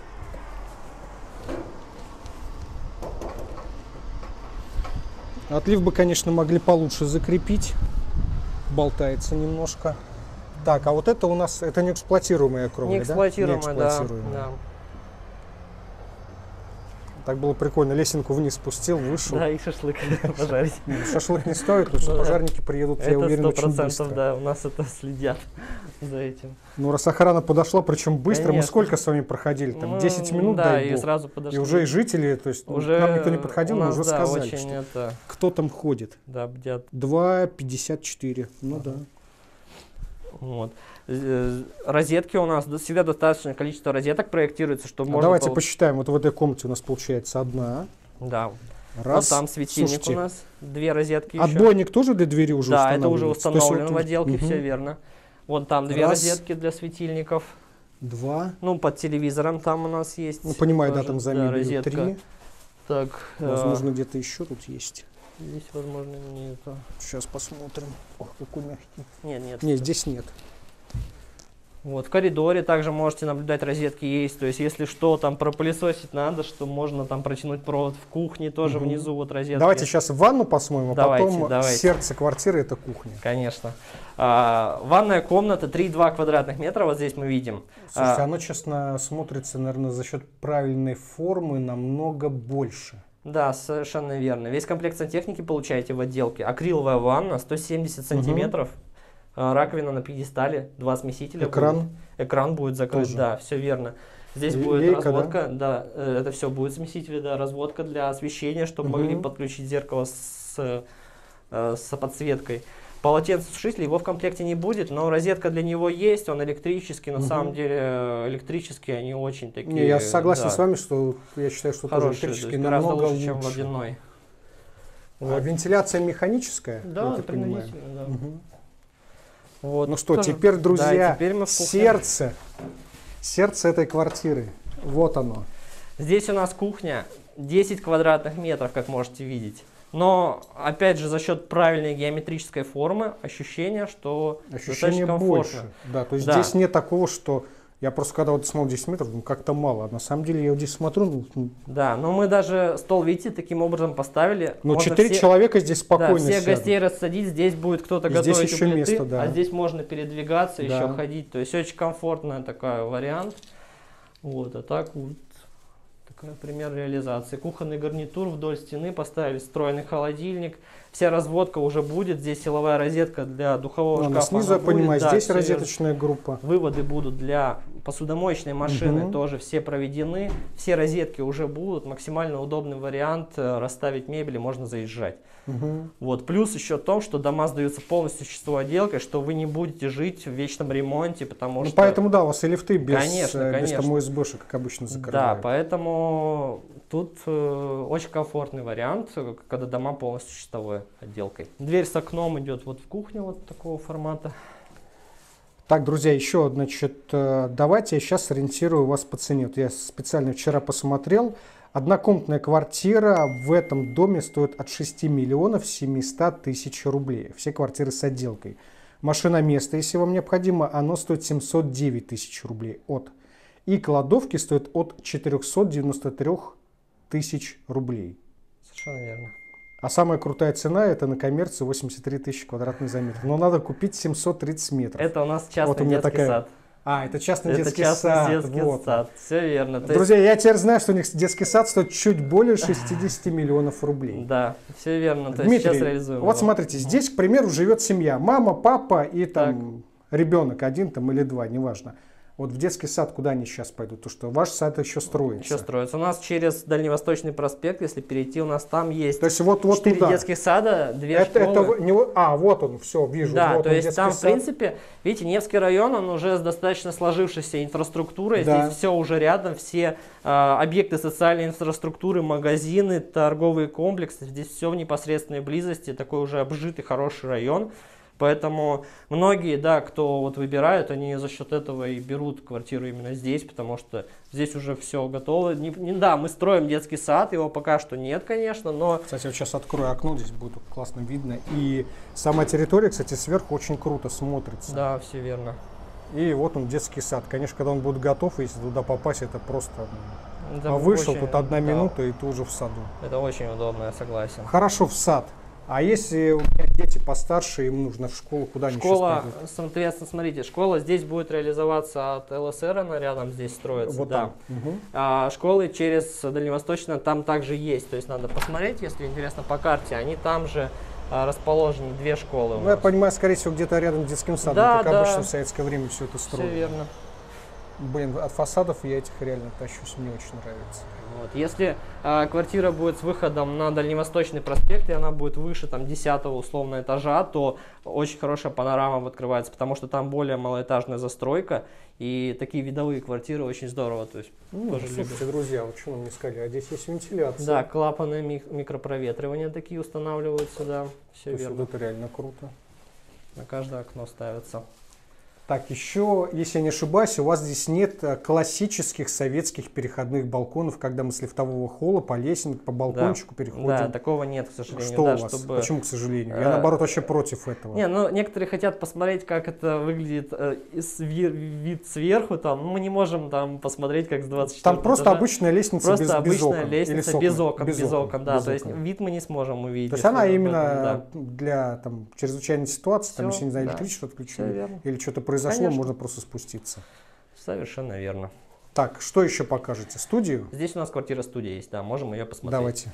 Отлив бы, конечно, могли получше закрепить. Болтается немножко. Так, а вот это у нас, это не эксплуатируемая кровля, Не да? эксплуатируемая, да, Неэксплуатируемая. да. Так было прикольно. Лесенку вниз спустил, вышел. Да, и шашлык пожарить. Ну, шашлык не стоит, потому что Ну да. пожарники приедут, я Это уверен, сто очень процентов, быстро. да, у нас это следят за этим. Ну, раз охрана подошла, причем быстро, мы Конечно. сколько с вами проходили? Там Ну, десять минут, да, дай и бог. сразу И подошли. уже и жители, то есть ну, Уже к нам никто не подходил, у но нас, уже да, сказали, очень что это, кто там ходит. да, бдят. два пятьдесят четыре, ну да. Вот. Э, Розетки у нас до- всегда достаточное количество розеток проектируется, чтобы А можно давайте было- посчитаем, вот в этой комнате у нас получается одна. Да. Раз. Вот там светильник Слушайте, у нас, две розетки еще. отбойник тоже для двери уже Да, это уже устанавливается? То есть установлено вот- в отделке, Мгм. все верно. Вон там две Раз. розетки для светильников. Два. Ну, под телевизором там у нас есть. Ну, понимаю, да, тоже, там за да, мебелью розетка. три. Так, э, Возможно, где-то еще тут есть. здесь, возможно, не это. Сейчас посмотрим. Ох, какой мягкий. Нет, нет. Нет, здесь нет. Вот, в коридоре также можете наблюдать, розетки есть. То есть, если что, там пропылесосить надо, что можно там протянуть провод в кухне, тоже Угу. внизу вот розетки. Давайте сейчас ванну посмотрим, а Давайте, потом давайте. сердце квартиры — это кухня. Конечно. А, ванная комната три и два квадратных метра, вот здесь мы видим. Слушайте, А, оно, честно, смотрится, наверное, за счет правильной формы намного больше. Да, совершенно верно. Весь комплект сантехники получаете в отделке. Акриловая ванна, сто семьдесят сантиметров. Раковина на пьедестале, два смесителя. Экран? Будет. Экран будет закрыт, Тоже. да, все верно. Здесь Л- будет лейка, разводка, да, э, это все будет смесители, да, разводка для освещения, чтобы Мгм. могли подключить зеркало с, э, с подсветкой. Полотенцесушитель его в комплекте не будет, но розетка для него есть, он электрический, на Мгм. самом деле электрические они очень такие. Не, я согласен да, с вами, что я считаю, что тоже хорошие, то электрический есть гораздо намного лучше, чем лучше. водяной. А вентиляция механическая? я Да, так понимаю? принудительно, да. Мгм. Вот, Ну что, тоже- теперь, друзья, да, теперь мы в кухне. сердце, сердце этой квартиры. Вот оно. Здесь у нас кухня десять квадратных метров, как можете видеть. Но, опять же, за счет правильной геометрической формы, ощущение, что Ощущение достаточно больше. комфортно. Да, то есть Да. здесь нет такого, что я просто когда вот смотрю десять метров, ну как-то мало. А на самом деле я вот здесь смотрю, ну, Да, но мы даже стол, видите, таким образом поставили. ну Можно четыре все- человека здесь Да, спокойно всех сядут. гостей рассадить, здесь будет кто-то И здесь готовить еще у плиты, место, да. а здесь можно передвигаться, Да. еще ходить. То есть очень комфортный такой вариант. Вот, а так вот такой пример реализации. Кухонный гарнитур вдоль стены поставили, встроенный холодильник. Вся разводка уже будет. Здесь силовая розетка для духового Ну, она шкафа. снизу, я она будет. понимаю, Да, здесь всё верно. розеточная группа. Выводы будут для посудомоечной машины, Мгм. тоже все проведены. Все розетки уже будут. Максимально удобный вариант. э, Расставить мебель и можно заезжать. Мгм. Вот. Плюс еще в том, что дома сдаются полностью чистовой отделкой, что вы не будете жить в вечном ремонте, потому Ну, что... поэтому, да, у вас и лифты без, Конечно, э, без конечно. там ОСБшек, как обычно, Да, закрывают. поэтому тут э, очень комфортный вариант, э, когда дома полностью чистовой отделкой. Дверь с окном идет вот в кухню вот такого формата. Так, друзья, еще, значит, э, давайте я сейчас ориентирую вас по цене. Вот я специально вчера посмотрел. Однокомнатная квартира в этом доме стоит от шести миллионов семисот тысяч рублей. Все квартиры с отделкой. Машиноместо, если вам необходимо, оно стоит семьсот девять тысяч рублей от. И кладовки стоят от четырехсот девяноста трёх тысяч рублей. Совершенно верно. А самая крутая цена — это на коммерции восемьдесят три тысячи квадратных за метр. Но надо купить семьсот тридцать метров. Это у нас частный Вот у меня детский такая- сад. А, это частный Это детский частный сад. детский вот. сад. Все верно. То Друзья, я теперь знаю, что у них детский сад стоит чуть более шестидесяти миллионов рублей. есть, да, все верно. То есть Дмитрий, сейчас реализуем. вот его. смотрите, здесь, к примеру, живет семья. Мама, папа и там ребенок один там или два, неважно. Вот в детский сад куда они сейчас пойдут? То что ваш сад еще строится. Еще строится. У нас через Дальневосточный проспект, если перейти, у нас там есть То есть вот, вот четыре туда. детских сада, две Это, это школы. вы- не вы- а, вот он, все, вижу. Да, вот то он, есть детский там, в сад. принципе, видите, Невский район, он уже с достаточно сложившейся инфраструктурой. Да. Здесь все уже рядом, все а, объекты социальной инфраструктуры, магазины, торговые комплексы. Здесь все в непосредственной близости, такой уже обжитый, хороший район. Поэтому многие, да, кто вот выбирают, они за счет этого и берут квартиру именно здесь, потому что здесь уже все готово. Не, не- да, мы строим детский сад, его пока что нет, конечно, но Кстати, я вот сейчас открою окно, здесь будет классно видно. И сама территория, кстати, сверху очень круто смотрится. да, все верно. И вот он, детский сад. Конечно, когда он будет готов, если туда попасть, это просто... Это а вышел, очень- тут одна да, минута, и ты уже в саду. Это очень удобно, я согласен. Хорошо, в сад. А если у меня дети постарше, им нужно в школу, куда они Школа, сейчас пойдут? соответственно, смотрите, школа здесь будет реализоваться от ЛСР, она рядом здесь строится. Вот да. там. Мгм. А школы через Дальневосточно там также есть, то есть надо посмотреть, если интересно по карте, они там же а, расположены, две школы у Ну, я нас. понимаю, скорее всего, где-то рядом с детским садом, Да, как да. обычно в советское время все это Все строили. верно. Блин, от фасадов я этих реально тащусь, мне очень нравится. Вот. Если а, квартира будет с выходом на Дальневосточный проспект, и она будет выше там десятого условно этажа, то очень хорошая панорама открывается, потому что там более малоэтажная застройка, и такие видовые квартиры очень здорово. То есть, Ну, тоже слушайте, любят. друзья, вот что нам не сказали, а здесь есть вентиляция. Да, клапаны мик- микропроветривания такие устанавливаются, да, все То есть верно. вот это реально круто. На каждое окно ставятся. Так, еще, если я не ошибаюсь, у вас здесь нет э, классических советских переходных балконов, когда мы с лифтового холла по лестнице, по балкончику Да. переходим. Да, такого нет, к сожалению. Что да, у вас? чтобы- Почему, к сожалению? Э, Я, наоборот, вообще против этого. Не, ну некоторые хотят посмотреть, как это выглядит э, из ви- вид сверху, там, ну, мы не можем там посмотреть, как с двадцать четвёртого Там просто этажа. обычная лестница Просто без, без обычная окон. лестница Или с без окон, без окон, да, без то есть окон. вид мы не сможем увидеть. То есть если она об этом, именно да. для там, чрезвычайной ситуации, там, Всё, если, не знаю, да. электричество Всё отключили, верно. или что-то произошло, Конечно. можно просто спуститься. Совершенно верно. Так, что еще покажете? Студию? Здесь у нас квартира-студия есть, да, можем ее посмотреть. Давайте.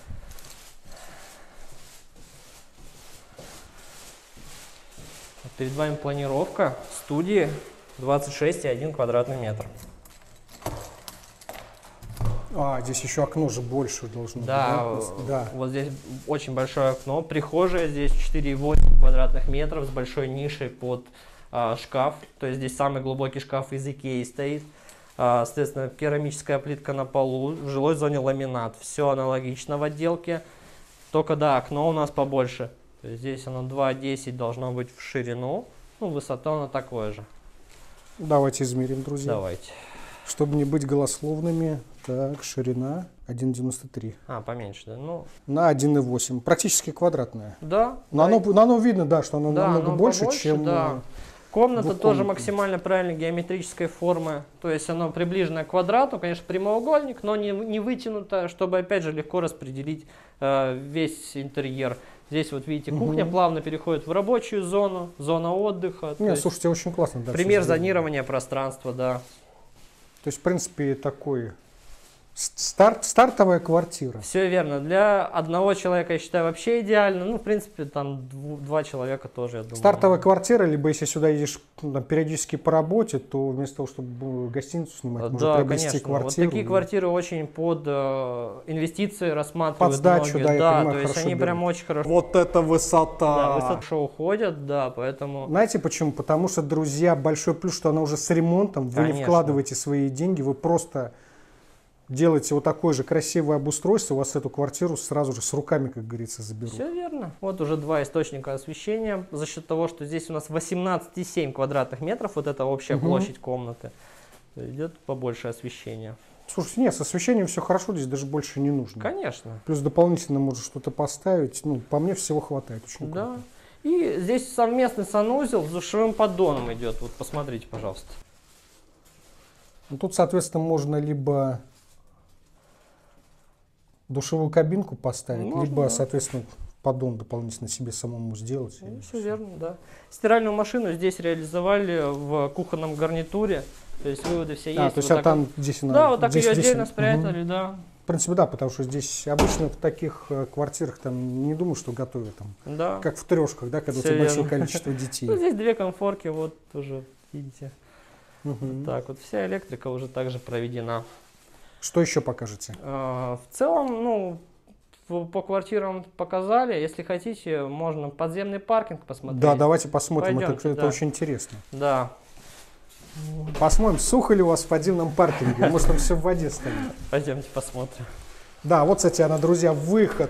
Вот перед вами планировка студии двадцать шесть и один квадратный метр. А, здесь еще окно же больше должно Да, быть. Да. вот здесь очень большое окно, прихожая, здесь четыре и восемь квадратных метров с большой нишей под а, шкаф, то есть здесь самый глубокий шкаф из Икеи стоит. А, соответственно, керамическая плитка на полу, в жилой зоне ламинат, все аналогично в отделке, только да, окно у нас побольше. То есть здесь оно два десять должно быть в ширину, ну, высота оно такое же. Давайте измерим, друзья. Давайте. Чтобы не быть голословными. Так, ширина один девяносто три. А, поменьше, да? Ну, На один и восемь. Практически квадратная. да. Но да, оно, но оно видно, да, что оно Да, намного оно больше, побольше, чем... да. э, Комната тоже двухкомнатная. максимально правильной геометрической формы, то есть оно приближено к квадрату, конечно, прямоугольник, но не, не вытянуто, чтобы опять же легко распределить э, весь интерьер. Здесь вот видите, кухня Мгм. плавно переходит в рабочую зону, зона отдыха. то Не, есть слушайте, очень классно. Да, пример всё сделано. зонирования пространства, да. То есть, в принципе, такой с- старт, стартовая квартира. Все верно. Для одного человека, я считаю, вообще идеально. Ну, в принципе, там дву- два человека тоже, я думаю. Стартовая квартира, либо если сюда едешь ну, там, периодически по работе, то вместо того, чтобы гостиницу снимать, можно Да, приобрести конечно. квартиру. Вот такие квартиры очень под э, инвестиции рассматривают. Под сдачу, многие. да, я да, понимаю, то есть хорошо они прям берут. очень хорошо, Вот это да, высота! высоко уходят, да, поэтому... Знаете почему? Потому что, друзья, большой плюс, что она уже с ремонтом, вы не Конечно. вкладываете свои деньги, вы просто делаете вот такое же красивое обустройство, у вас эту квартиру сразу же с руками, как говорится, заберут. Все верно. Вот уже два источника освещения. За счет того, что здесь у нас восемнадцать и семь квадратных метров, вот это общая Мгм. площадь комнаты, идет побольше освещения. Слушайте, нет, с освещением все хорошо, здесь даже больше не нужно. Конечно. Плюс дополнительно можно что-то поставить, ну, по мне всего хватает. Очень Да. круто. И здесь совместный санузел с душевым поддоном идет. Вот посмотрите, пожалуйста. Ну, тут, соответственно, можно либо душевую кабинку поставить, Можно, либо, да. соответственно, поддон дополнительно себе самому сделать. Ну, И все всё. верно, да. Стиральную машину здесь реализовали в кухонном гарнитуре. То есть выводы все есть. А, то есть Вот а так там здесь она... Да, вот так здесь- ее здесь- отдельно мгм. спрятали, да. В принципе, да, потому что здесь обычно в таких э, квартирах там не думаю, что готовят там. Да. Как в трешках, да, когда у Всё тебя большое верно. количество детей. Ну, здесь две конфорки, вот тоже, видите. Мгм. Так, вот вся электрика уже также проведена. Что еще покажете? А, В целом, ну, в- по квартирам показали. Если хотите, можно подземный паркинг посмотреть. Да, давайте посмотрим, это, Пойдемте, это да. очень интересно. Да, Посмотрим, сухо ли у вас в подземном паркинге, может там все в воде стоит. пойдемте посмотрим. Да, вот, кстати, она, друзья, выход.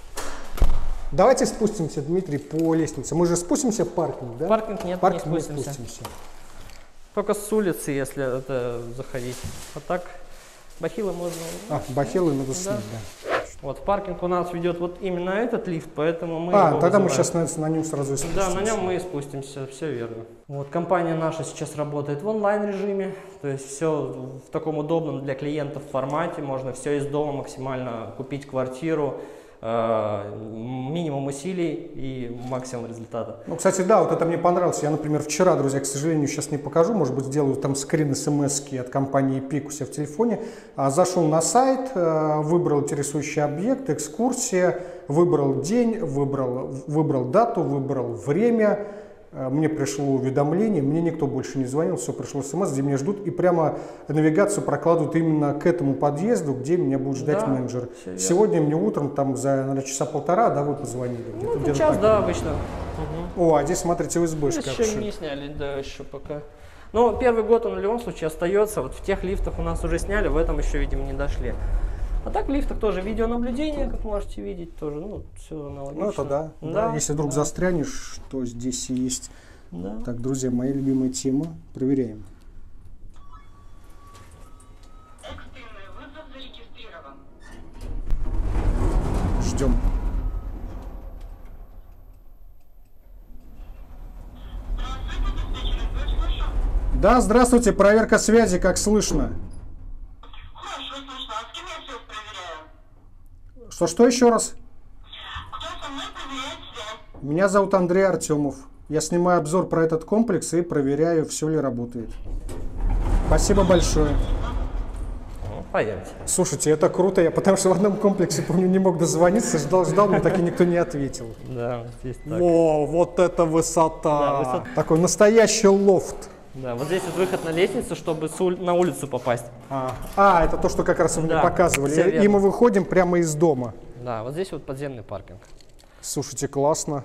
Давайте спустимся, Дмитрий, по лестнице. Мы же спустимся в паркинг, да? Паркинг нет, Паркинг не не спустимся. спустимся. Только с улицы, если это заходить. А так, бахилы можно... А, бахилы надо Да. снять, да. Вот в паркинг у нас ведет вот именно этот лифт, поэтому мы А, его тогда мы вызываем. сейчас на, на нем сразу и спустимся. Да, на нем мы и спустимся, все верно. Вот компания наша сейчас работает в онлайн режиме, то есть все в таком удобном для клиентов формате, можно все из дома максимально купить квартиру, э, минимум усилий и максимум результата. Ну, кстати, да, вот это мне понравилось. Я, например, вчера, друзья, к сожалению, сейчас не покажу, может быть, сделаю там скрин смс-ки от компании Пик у себя в телефоне. А, зашел на сайт, а, выбрал интересующий объект, экскурсия, выбрал день, выбрал, выбрал дату, выбрал время. А, мне пришло уведомление, мне никто больше не звонил, все, пришло смс, где меня ждут, и прямо навигацию прокладывают именно к этому подъезду, где меня будет ждать Да, менеджер. всё верно. Сегодня мне утром, там за наверное, часа полтора, да, вы позвонили. Ну, Где-то- это где-то час, так. да, обычно. Мгм. О, а здесь, смотрите, УСБшка. Еще как шик. не сняли, да, еще пока. Но первый год он в любом случае остается. Вот в тех лифтах у нас уже сняли, в этом еще, видимо, не дошли. А так в лифтах тоже видеонаблюдение, как можете видеть, тоже, ну, все аналогично. Ну, это да. Да, да. Если вдруг да. застрянешь, то здесь есть Да. Так, друзья, моя любимая тема. Проверяем. Экстренный вызов зарегистрирован. Ждем. Здравствуйте, диспетчер, вы слышал? Да, здравствуйте, проверка связи, как слышно. Хорошо слышно, а с кем я связь проверяю? Что-что еще раз? Кто со мной проверяет связь? Меня зовут Андрей Артемов. Я снимаю обзор про этот комплекс и проверяю, все ли работает. Спасибо большое. Ну, пойдемте. Слушайте, это круто, я потому что в одном комплексе, помню, не мог дозвониться, ждал, ждал, но так и никто не ответил. Да, здесь так. Во, вот это высота! Да, высота. Такой настоящий лофт. Да, вот здесь вот выход на лестницу, чтобы с ули- на улицу попасть. А, а, это то, что как раз вы мне Да, показывали. всё И верно. мы выходим прямо из дома. Да, вот здесь вот подземный паркинг. Слушайте, классно.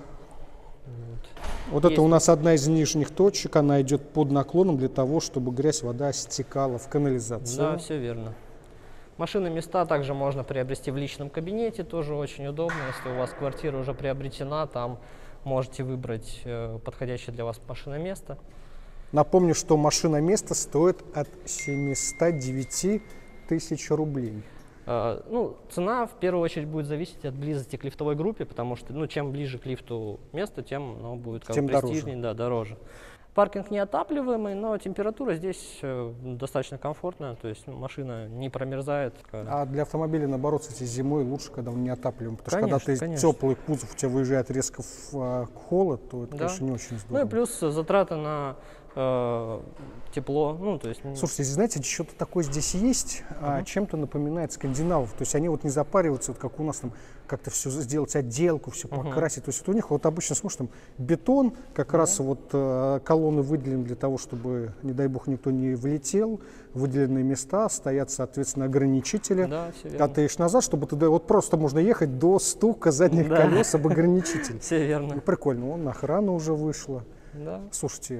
Вот Есть. это у нас одна из нижних точек, она идет под наклоном для того, чтобы грязь, вода стекала в канализацию. Да, все верно. Машины, места также можно приобрести в личном кабинете, тоже очень удобно. Если у вас квартира уже приобретена, там можете выбрать э, подходящее для вас машиноместо. Напомню, что машина место стоит от семисот девяти тысяч рублей. Э, ну, цена в первую очередь будет зависеть от близости к лифтовой группе, потому что ну, чем ближе к лифту место, тем оно будет как Тем престижнее, да, дороже. Паркинг неотапливаемый, но температура здесь э, достаточно комфортная, то есть машина не промерзает. А для автомобиля, наоборот, кстати, зимой лучше, когда он не отапливаем. Потому Конечно, что когда ты конечно. теплый кузов, у тебя выезжает резко в а, холод, то это, Да. конечно, не очень Ну здорово. и плюс затраты на э, тепло, ну то есть... м, Слушайте, здесь, знаете, что-то такое здесь есть, а, чем-то напоминает скандинавов. То есть они вот не запариваются, вот как у нас там, как-то все сделать, отделку, все покрасить. То есть вот у них вот обычно, смотришь, там бетон, как раз вот э, колонны выделены для того, чтобы, не дай бог, никто не влетел, выделенные места, стоят, соответственно, ограничители. Да, все верно. А ты едешь назад, чтобы туда вот просто можно ехать до стука задних Да. колес об ограничитель. Все Ну, верно. прикольно, вон охрана уже вышла. Да. Слушайте,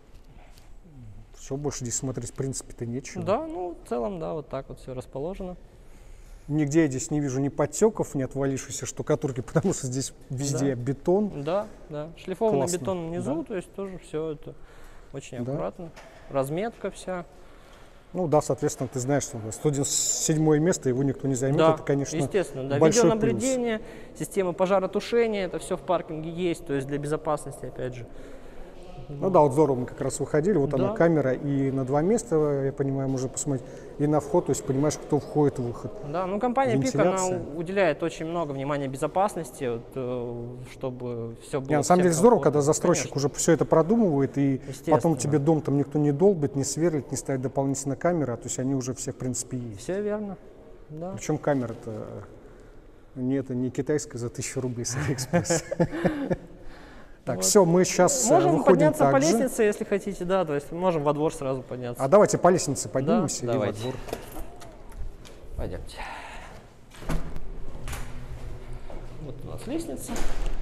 все, больше здесь смотреть в принципе-то нечего. Да, ну в целом, да, вот так вот все расположено. Нигде я здесь не вижу ни подтеков, ни отвалившейся штукатурки, потому что здесь везде Да. бетон. Да, да. Шлифованный Классно, бетон внизу, да. то есть тоже все это очень Да. аккуратно. Разметка вся. Ну да, соответственно, ты знаешь, что сто девяносто седьмое место, его никто не займет. Да, Это, конечно, естественно, да. большой Видеонаблюдение, система пожаротушения, это все в паркинге есть, то есть для безопасности, опять же. плюс. Ну да, вот здорово, мы как раз выходили, вот она Да. камера, и на два места, я понимаю, можно посмотреть, и на вход, то есть понимаешь, кто входит и выход. Да, ну компания Пик, она Вентиляция. у- уделяет очень много внимания безопасности, вот, э, чтобы все было. Не, на самом всем деле здорово, комфортно. когда застройщик Конечно. уже все это продумывает, и потом Естественно. тебе дом там никто не долбит, не сверлит, не ставит дополнительно камеры, то есть они уже все, в принципе, есть. Все верно. Да. Причем камера-то не, это не китайская за тысячу рублей с Алиэкспресс. Так, Вот. все, мы сейчас Можем выходим подняться по также. лестнице, если хотите, да, то есть можем во двор сразу подняться. А давайте по лестнице поднимемся и во давайте. двор. Пойдемте. Вот у нас лестница.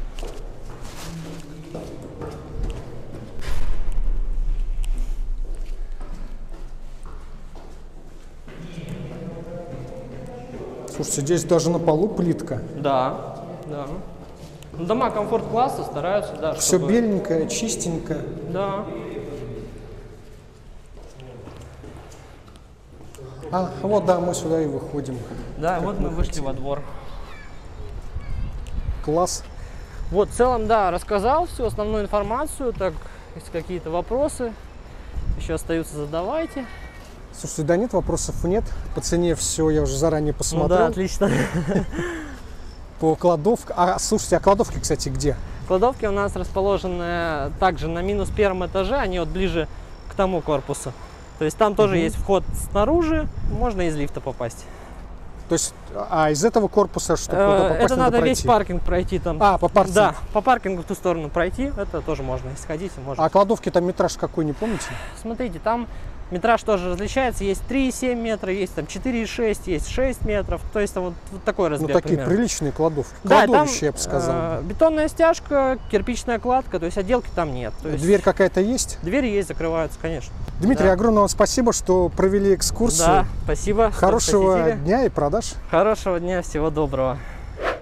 Слушайте, здесь даже на полу плитка. Да, да. Ну, дома комфорт-класса стараются, да, Все чтобы- беленькое, чистенькое. Да. А, вот, да, мы сюда и выходим. Да, вот мы вышли во двор. Класс. Вот, в целом, да, рассказал всю основную информацию. Так, если какие-то вопросы еще остаются, задавайте. Слушайте, да нет, вопросов нет. По цене все, я уже заранее Ну да, посмотрел. отлично. По кладовке. А, слушайте, а кладовки, кстати, где? Кладовки у нас расположены также на минус первом этаже, они вот ближе к тому корпусу. То есть там тоже есть вход снаружи, можно из лифта попасть. То есть, а из этого корпуса, чтобы Э, туда попасть, это надо весь пройти? паркинг пройти там. А, по паркингу. Да, по паркингу в ту сторону пройти, это тоже можно, если хотите, можно. А кладовки там метраж какой, не помните? Смотрите, там метраж тоже различается, есть три и семь метра, есть там четыре и шесть, есть шесть метров, то есть там вот, вот такой размер Ну, такие примерно. приличные кладовки. Да, там, Кладовище, я бы сказал. э, бетонная стяжка, кирпичная кладка, то есть отделки там нет. То есть Дверь какая-то есть? Двери есть, закрываются, конечно. Дмитрий, Да. огромное вам спасибо, что провели экскурсию. Да, спасибо. что Хорошего посетили. дня и продаж. Хорошего дня, всего доброго.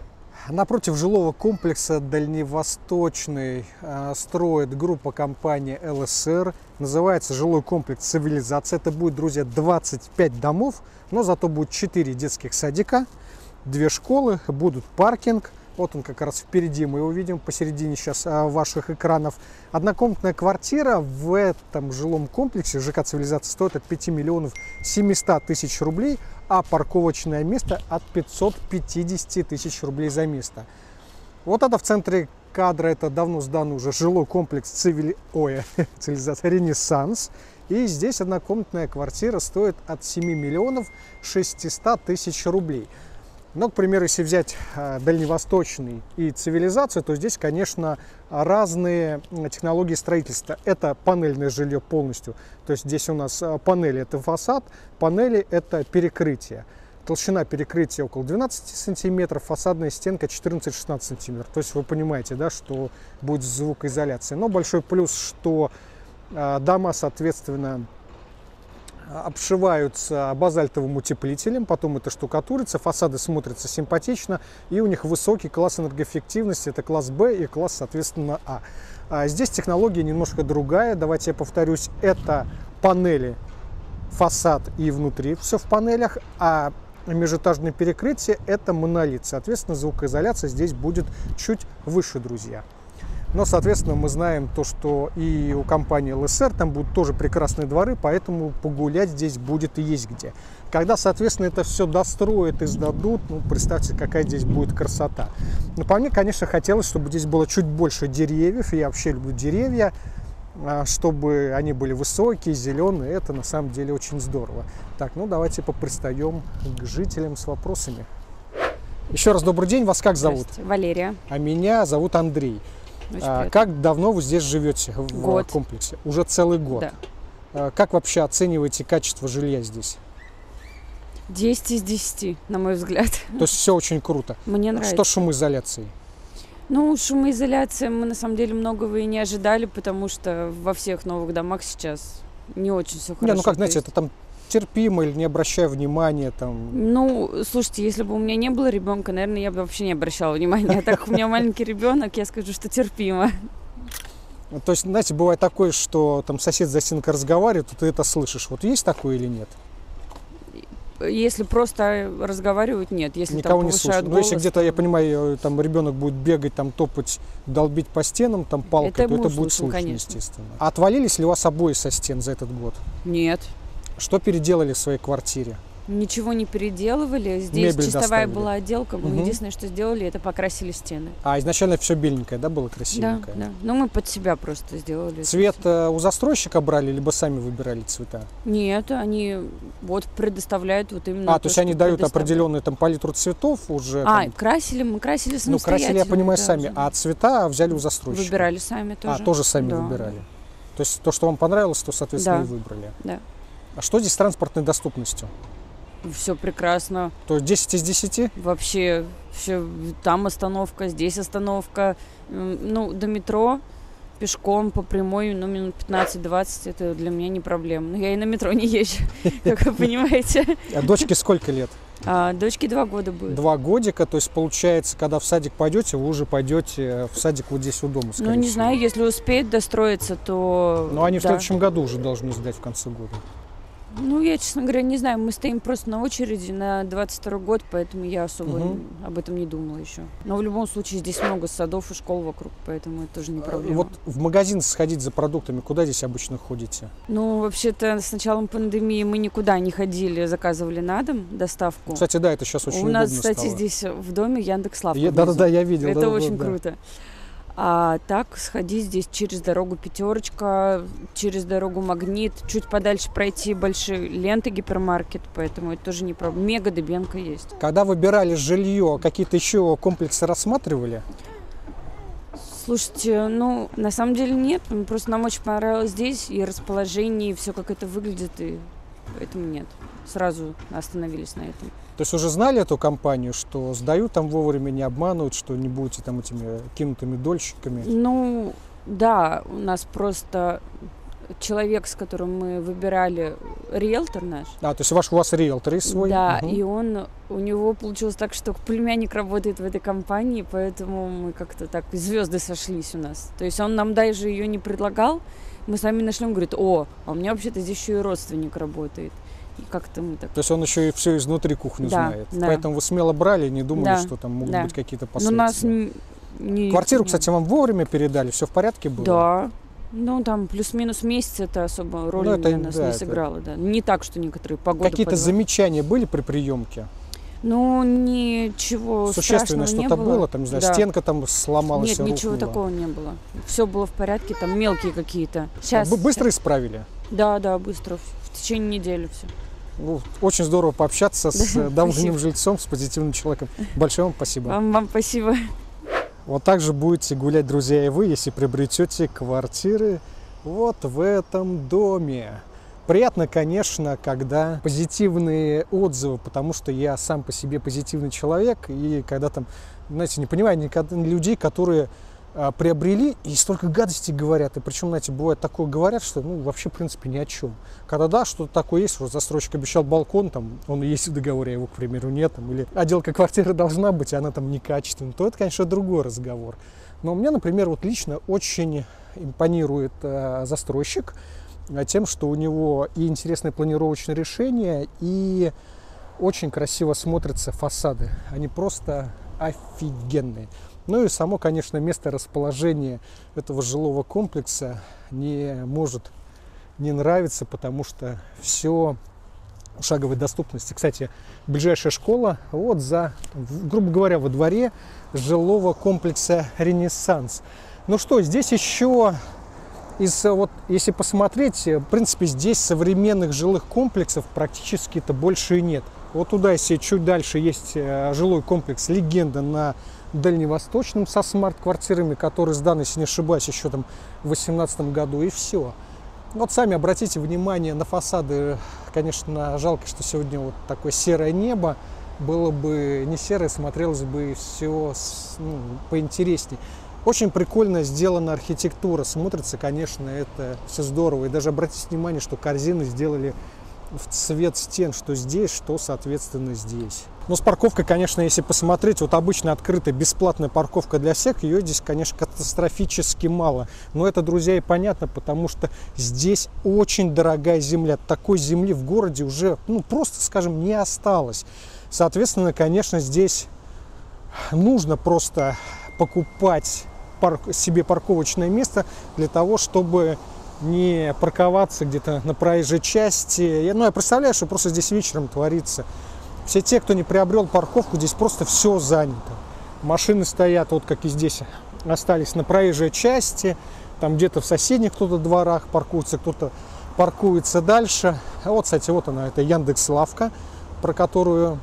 Напротив жилого комплекса «Дальневосточный» э, строит группа компании эл эс эр. Называется жилой комплекс «Цивилизация». Это будет, друзья, двадцать пять домов, но зато будет четыре детских садика, две школы, будут паркинг. Вот он как раз впереди, мы его видим, посередине сейчас а, ваших экранов. Однокомнатная квартира в этом жилом комплексе ЖК «Цивилизация» стоит от пяти миллионов семисот тысяч рублей, а парковочное место от пятисот пятидесяти тысяч рублей за место. Вот это в центре кадра, это давно сданный уже жилой комплекс цивили... Ой, «Цивилизация Ренессанс». И здесь однокомнатная квартира стоит от семи миллионов шестисот тысяч рублей. Но, к примеру, если взять э, Дальневосточный и «Цивилизацию», то здесь, конечно, разные технологии строительства. Это панельное жилье полностью. То есть здесь у нас панели – это фасад, панели – это перекрытие. Толщина перекрытия около двенадцати сантиметров, фасадная стенка четырнадцать-шестнадцать сантиметров. То есть вы понимаете, да, что будет звукоизоляция. Но большой плюс, что э, дома, соответственно, обшиваются базальтовым утеплителем, потом это штукатурится, фасады смотрятся симпатично, и у них высокий класс энергоэффективности, это класс Б и класс, соответственно, А. А здесь технология немножко другая, давайте я повторюсь, это панели, фасад и внутри все в панелях, а межэтажное перекрытие это монолит, соответственно, звукоизоляция здесь будет чуть выше, друзья. Но, соответственно, мы знаем то, что и у компании эл эс эр там будут тоже прекрасные дворы, поэтому погулять здесь будет и есть где. Когда, соответственно, это все достроят и сдадут, ну, представьте, какая здесь будет красота. Но по мне, конечно, хотелось, чтобы здесь было чуть больше деревьев, и я вообще люблю деревья, чтобы они были высокие, зеленые, это на самом деле очень здорово. Так, ну давайте попристаем к жителям с вопросами. Еще раз добрый день, вас как зовут? Валерия. А меня зовут Андрей. А, как давно вы здесь живете в год. комплексе? Уже целый год. Да. А, как вообще оцениваете качество жилья здесь? десять из десяти, на мой взгляд. То есть все очень круто. Мне нравится. Что с шумоизоляцией? Ну, шумоизоляция мы на самом деле многого и не ожидали, потому что во всех новых домах сейчас не очень все хорошо. Не, ну как, знаете, есть... это там терпимо или не обращая внимания там. Ну, слушайте, если бы у меня не было ребенка, наверное, я бы вообще не обращала внимания. А так как у меня маленький ребенок, я скажу, что терпимо. То есть, знаете, бывает такое, что там сосед за стенкой разговаривает, и ты это слышишь. Вот есть такое или нет? Если просто разговаривают, нет. Если никого там не слушают. Но если где-то, я понимаю, там ребенок будет бегать, там топать, долбить по стенам, там палкой, это то это услышим, будет слышно, конечно. естественно. А отвалились ли у вас обои со стен за этот год? Нет. Что переделали в своей квартире? Ничего не переделывали. Здесь Мебель чистовая доставили. была отделка. Мы Угу. единственное, что сделали, это покрасили стены. А изначально все беленькое, да, было Да, красивенькое? да. Ну, мы под себя просто сделали. Цвет э, у застройщика брали, либо сами выбирали цвета? Нет, они вот предоставляют вот именно. А, то есть они дают определенную там палитру цветов уже? А, там... красили, мы красили Ну, самостоятельно. красили, я понимаю, да, сами, уже. а цвета взяли у застройщика? Выбирали сами тоже. А, тоже сами Да. выбирали. То есть то, что вам понравилось, то, соответственно, Да. и выбрали. Да. А что здесь с транспортной доступностью? Все прекрасно. То есть десять из десяти? Вообще, все, там остановка, здесь остановка. М, Ну, до метро пешком по прямой, ну, минут пятнадцать-двадцать, это для меня не проблема. Но я и на метро не езжу, как вы понимаете. А дочке сколько лет? А дочке два года будет. Два годика, то есть получается, когда в садик пойдете, вы уже пойдете в садик вот здесь у дома, скорее Ну, не всего. знаю, если успеет достроиться, то... Но они в да. следующем году уже должны сдать в конце года. Ну, я, честно говоря, не знаю. Мы стоим просто на очереди на двадцать второй год, поэтому я особо Мгм. об этом не думала еще. Но в любом случае здесь много садов и школ вокруг, поэтому это тоже не проблема. Вот в магазин сходить за продуктами, куда здесь обычно ходите? Ну, вообще-то, с началом пандемии мы никуда не ходили, заказывали на дом доставку. Кстати, да, это сейчас очень У нас, удобно кстати, стало. здесь в доме Яндекс.Лавка. Я- Да-да-да, я видел. Это да-да-да, очень да. круто. А так сходить здесь через дорогу Пятерочка, через дорогу Магнит, чуть подальше пройти большие ленты гипермаркет, поэтому это тоже не проблема. Мега Дыбенко есть. Когда выбирали жилье, какие-то еще комплексы рассматривали? Слушайте, ну, на самом деле нет. Просто нам очень понравилось здесь и расположение, и все, как это выглядит, и поэтому нет. Сразу остановились на этом. То есть уже знали эту компанию, что сдают там вовремя, не обманывают, что не будете там этими кинутыми дольщиками? Ну, да, у нас просто человек, с которым мы выбирали, риэлтор наш. А, то есть ваш, у вас риэлтор есть свой? Да, Угу. и он, у него получилось так, что племянник работает в этой компании, поэтому мы как-то так, звезды сошлись у нас. То есть он нам даже ее не предлагал, мы сами нашли, он говорит, о, а у меня вообще-то здесь еще и родственник работает. И как-то мы так... То есть он еще и все изнутри кухню Да, знает. да. Поэтому вы смело брали и не думали, Да, что там могут да. быть какие-то Ну, нас последствия. не... не- Квартиру, не- кстати, вам вовремя передали? Все в порядке было? Да. Ну, там плюс-минус месяц это особо роль Ну, это, для нас да, не это- сыграло, да. Не так, что некоторые погоды... Какие-то замечания были при приемке? Ну, ничего Существенное страшного не что-то было. было? Там, не знаю, Да. стенка там сломалась, Нет, ничего рухнула? такого не было. Все было в порядке, там мелкие какие-то. Сейчас. Вы быстро исправили? Да, да, быстро. В течение недели все. Ну, очень здорово пообщаться с Да, довольным спасибо. жильцом, с позитивным человеком. Большое вам спасибо. Вам, вам спасибо. Вот так же будете гулять, друзья, и вы, если приобретете квартиры вот в этом доме. Приятно, конечно, когда позитивные отзывы, потому что я сам по себе позитивный человек, и когда там, знаете, не понимаю никогда людей, которые а, приобрели и столько гадостей говорят, и причем, знаете, бывает такое говорят, что, ну, вообще, в принципе, ни о чем. Когда, да, что-то такое есть, вот застройщик обещал балкон, там, он есть в договоре, а его, к примеру, нет, там, или отделка квартиры должна быть, и она там некачественная, то это, конечно, другой разговор. Но мне, например, вот лично очень импонирует а, застройщик, тем, что у него и интересное планировочное решение, и очень красиво смотрятся фасады. Они просто офигенные. Ну и само, конечно, место расположения этого жилого комплекса не может не нравиться, потому что все в шаговой доступности. Кстати, ближайшая школа вот за, грубо говоря, во дворе жилого комплекса «Ренессанс». Ну что, здесь еще... Из, вот, если посмотреть, в принципе, здесь современных жилых комплексов практически-то больше и нет. Вот туда, если чуть дальше, есть жилой комплекс «Легенда» на Дальневосточном со смарт-квартирами, который сдан, если не ошибаюсь, еще там в две тысячи восемнадцатом году, и все. Вот сами обратите внимание на фасады. Конечно, жалко, что сегодня вот такое серое небо. Было бы не серое, смотрелось бы все, ну, поинтереснее. Очень прикольно сделана архитектура, смотрится, конечно, это все здорово. И даже обратите внимание, что корзины сделали в цвет стен, что здесь, что, соответственно, здесь. Но с парковкой, конечно, если посмотреть, вот обычно открытая бесплатная парковка для всех, ее здесь, конечно, катастрофически мало. Но это, друзья, и понятно, потому что здесь очень дорогая земля. Такой земли в городе уже, ну, просто, скажем, не осталось. Соответственно, конечно, здесь нужно просто покупать парк, себе парковочное место для того, чтобы не парковаться где-то на проезжей части. Я, ну, я представляю, что просто здесь вечером творится. Все те, кто не приобрел парковку, здесь просто все занято. Машины стоят, вот как и здесь, остались на проезжей части. Там где-то в соседних кто-то дворах паркуется, кто-то паркуется дальше. А вот, кстати, вот она, это Яндекс.Лавка, про которую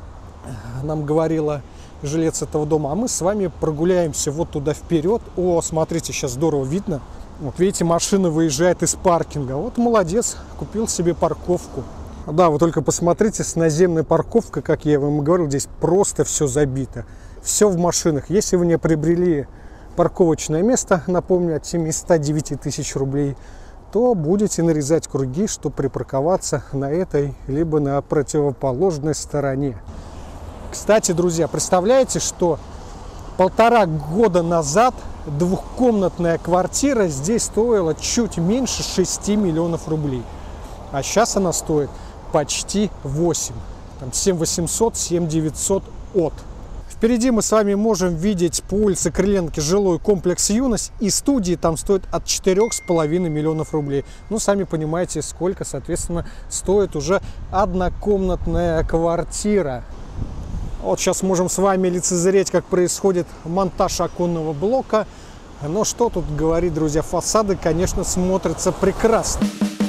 нам говорила жилец этого дома. А мы с вами прогуляемся вот туда вперед. О, смотрите, сейчас здорово видно. Вот видите, машина выезжает из паркинга. Вот молодец, купил себе парковку. Да, вы только посмотрите, с наземной парковкой, как я вам говорил, здесь просто все забито. Все в машинах. Если вы не приобрели парковочное место, напомню, от семисот девяти тысяч рублей, то будете нарезать круги, чтобы припарковаться на этой либо на противоположной стороне. Кстати, друзья, представляете, что полтора года назад двухкомнатная квартира здесь стоила чуть меньше шести миллионов рублей. А сейчас она стоит почти восемь. Там семь восемьсот, семь девятьсот от. Впереди мы с вами можем видеть по улице Крыленки жилой комплекс «Юность». И студии там стоят от четырёх с половиной миллионов рублей. Ну, сами понимаете, сколько, соответственно, стоит уже однокомнатная квартира. Вот сейчас можем с вами лицезреть, как происходит монтаж оконного блока. Но что тут говорить, друзья, фасады, конечно, смотрятся прекрасно.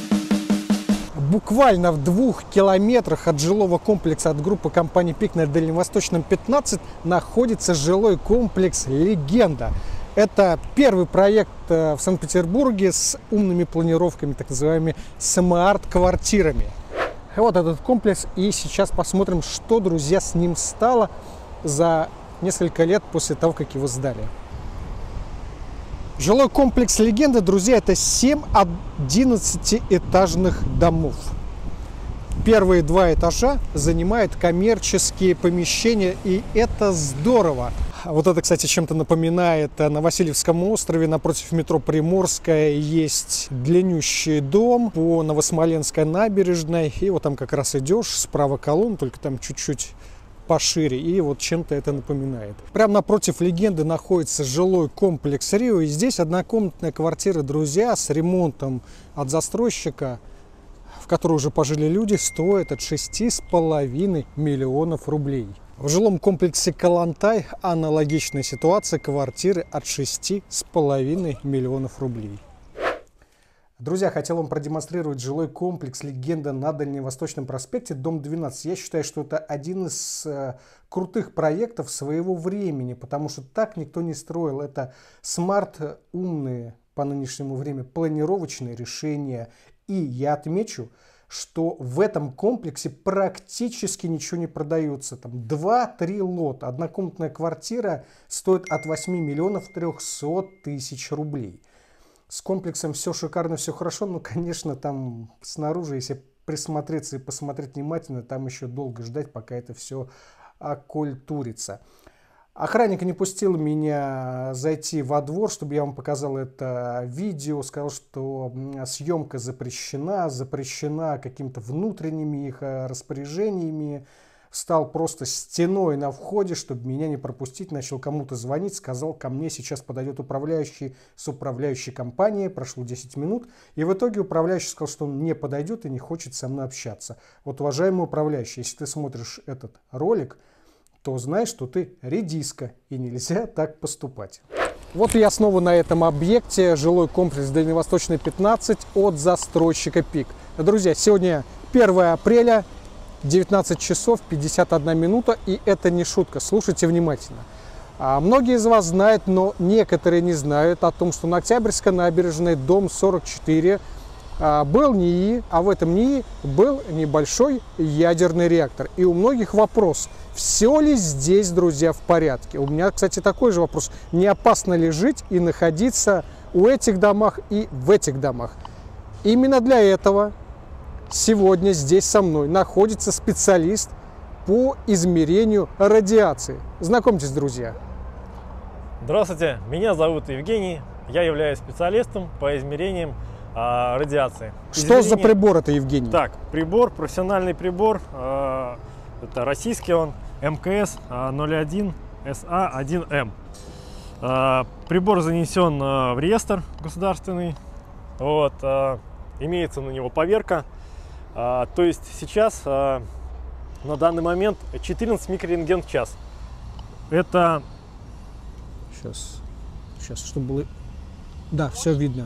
Буквально в двух километрах от жилого комплекса от группы компании «Пик» на Дальневосточном пятнадцать находится жилой комплекс «Легенда». Это первый проект в Санкт-Петербурге с умными планировками, так называемыми смарт-квартирами. Вот этот комплекс, и сейчас посмотрим, что, друзья, с ним стало за несколько лет после того, как его сдали. Жилой комплекс «Легенда», друзья, это семь одиннадцатиэтажных домов. Первые два этажа занимают коммерческие помещения, и это здорово. Вот это, кстати, чем-то напоминает на Васильевском острове напротив метро Приморская есть длиннющий дом по Новосмоленской набережной. И вот там как раз идешь, справа колонн, только там чуть-чуть пошире, и вот чем-то это напоминает. Прямо напротив Легенды находится жилой комплекс Рио, и здесь однокомнатная квартира, друзья, с ремонтом от застройщика, в которой уже пожили люди, стоит от шести с половиной миллионов рублей. В жилом комплексе Калантай аналогичная ситуация, квартиры от шести с половиной миллионов рублей. Друзья, хотел вам продемонстрировать жилой комплекс «Легенда» на Дальневосточном проспекте, дом двенадцать. Я считаю, что это один из э, крутых проектов своего времени, потому что так никто не строил. Это смарт, умные по нынешнему времени планировочные решения. И я отмечу, что в этом комплексе практически ничего не продается. Там два-три лота. Однокомнатная квартира стоит от восьми миллионов трехсот тысяч рублей. С комплексом все шикарно, все хорошо, но, конечно, там снаружи, если присмотреться и посмотреть внимательно, там еще долго ждать, пока это все окультурится. Охранник не пустил меня зайти во двор, чтобы я вам показал это видео. Сказал, что съемка запрещена, запрещена какими-то внутренними их распоряжениями. Стал просто стеной на входе, чтобы меня не пропустить. Начал кому-то звонить, сказал, ко мне сейчас подойдет управляющий с управляющей компанией. Прошло десять минут. И в итоге управляющий сказал, что он не подойдет и не хочет со мной общаться. Вот, уважаемый управляющий, если ты смотришь этот ролик, то знай, что ты редиска, и нельзя так поступать. Вот я снова на этом объекте, жилой комплекс Дальневосточный пятнадцать от застройщика ПИК. Друзья, сегодня первое апреля, девятнадцать часов пятьдесят одна минута, и это не шутка, слушайте внимательно. А многие из вас знают, но некоторые не знают о том, что на Октябрьской набережной, дом сорок четыре, был НИИ, а в этом НИИ был небольшой ядерный реактор. И у многих вопрос, все ли здесь, друзья, в порядке? У меня, кстати, такой же вопрос. Не опасно ли жить и находиться у этих домах и в этих домах? Именно для этого сегодня здесь со мной находится специалист по измерению радиации. Знакомьтесь, друзья. Здравствуйте, меня зовут Евгений. Я являюсь специалистом по измерениям а, радиации. Что Измерение... за прибор это, Евгений? Так, прибор, профессиональный прибор. А, это российский он, эм ка эс ноль один эс а один эм. А, прибор занесен а, в реестр государственный. Вот, а, имеется на него поверка. А, то есть сейчас а, на данный момент четырнадцать микрорентген в час. Это... Сейчас, сейчас, чтобы было... Да, все видно.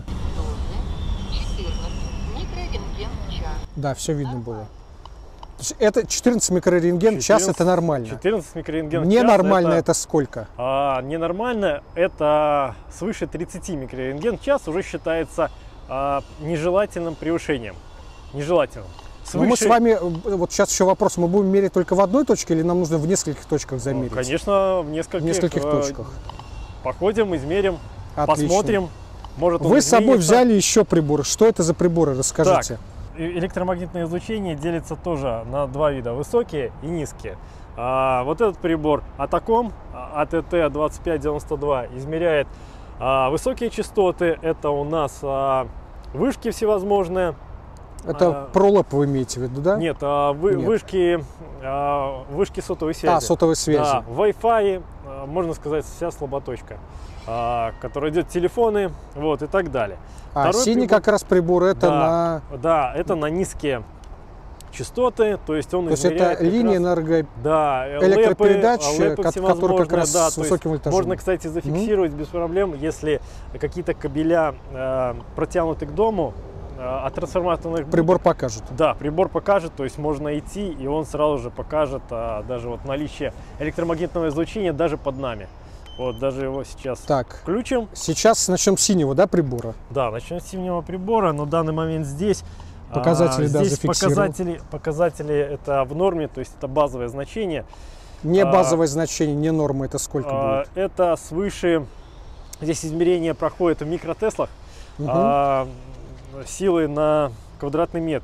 Да, все видно было. То есть это четырнадцать микрорентген в час, это нормально. четырнадцать микрорентген в час. Ненормально это, это сколько? А, ненормально это свыше тридцати микрорентген в час уже считается а, нежелательным превышением. Нежелательным. Свыше... Мы с вами, вот сейчас еще вопрос, мы будем мерить только в одной точке или нам нужно в нескольких точках замерить? Ну, конечно, в нескольких, в нескольких точках. Походим, измерим, Отлично. Посмотрим. Может, Вы с собой взяли еще приборы. Что это за приборы? Расскажите. Так, электромагнитное излучение делится тоже на два вида: высокие и низкие. А, вот этот прибор Атаком а тэ тэ двадцать пять девяносто два измеряет а, высокие частоты. Это у нас а, вышки всевозможные. Это а, пролэп вы имеете в виду, да? Нет, а, вы, Нет. Вышки, а, вышки сотовой связи. А, сотовой связи. Да, Wi-Fi, а, можно сказать, вся слаботочка, а, которая идет телефоны, вот, и так далее. А Второй синий прибор, как раз прибор, это да, на... Да, это на низкие частоты, то есть он То есть измеряет... это линия раз, энерго... да, электропередач, лэпы, лэпы который как раз да, с высоким вольтажом. Можно, кстати, зафиксировать mm-hmm. без проблем, если какие-то кабеля э, протянуты к дому, э, от трансформаторных... Прибор покажет. Да, прибор покажет, то есть можно идти, и он сразу же покажет а, даже вот наличие электромагнитного излучения даже под нами. Вот, даже его сейчас так, включим. Сейчас начнем с синего, да, прибора? Да, начнем с синего прибора, но в данный момент здесь... Показатели, а, да, здесь зафиксировал. показатели, показатели это в норме, то есть это базовое значение. Не а, базовое значение, не норма, это сколько а, будет? Это свыше, здесь измерение проходит в микротеслах, Угу. а, силы на квадратный метр.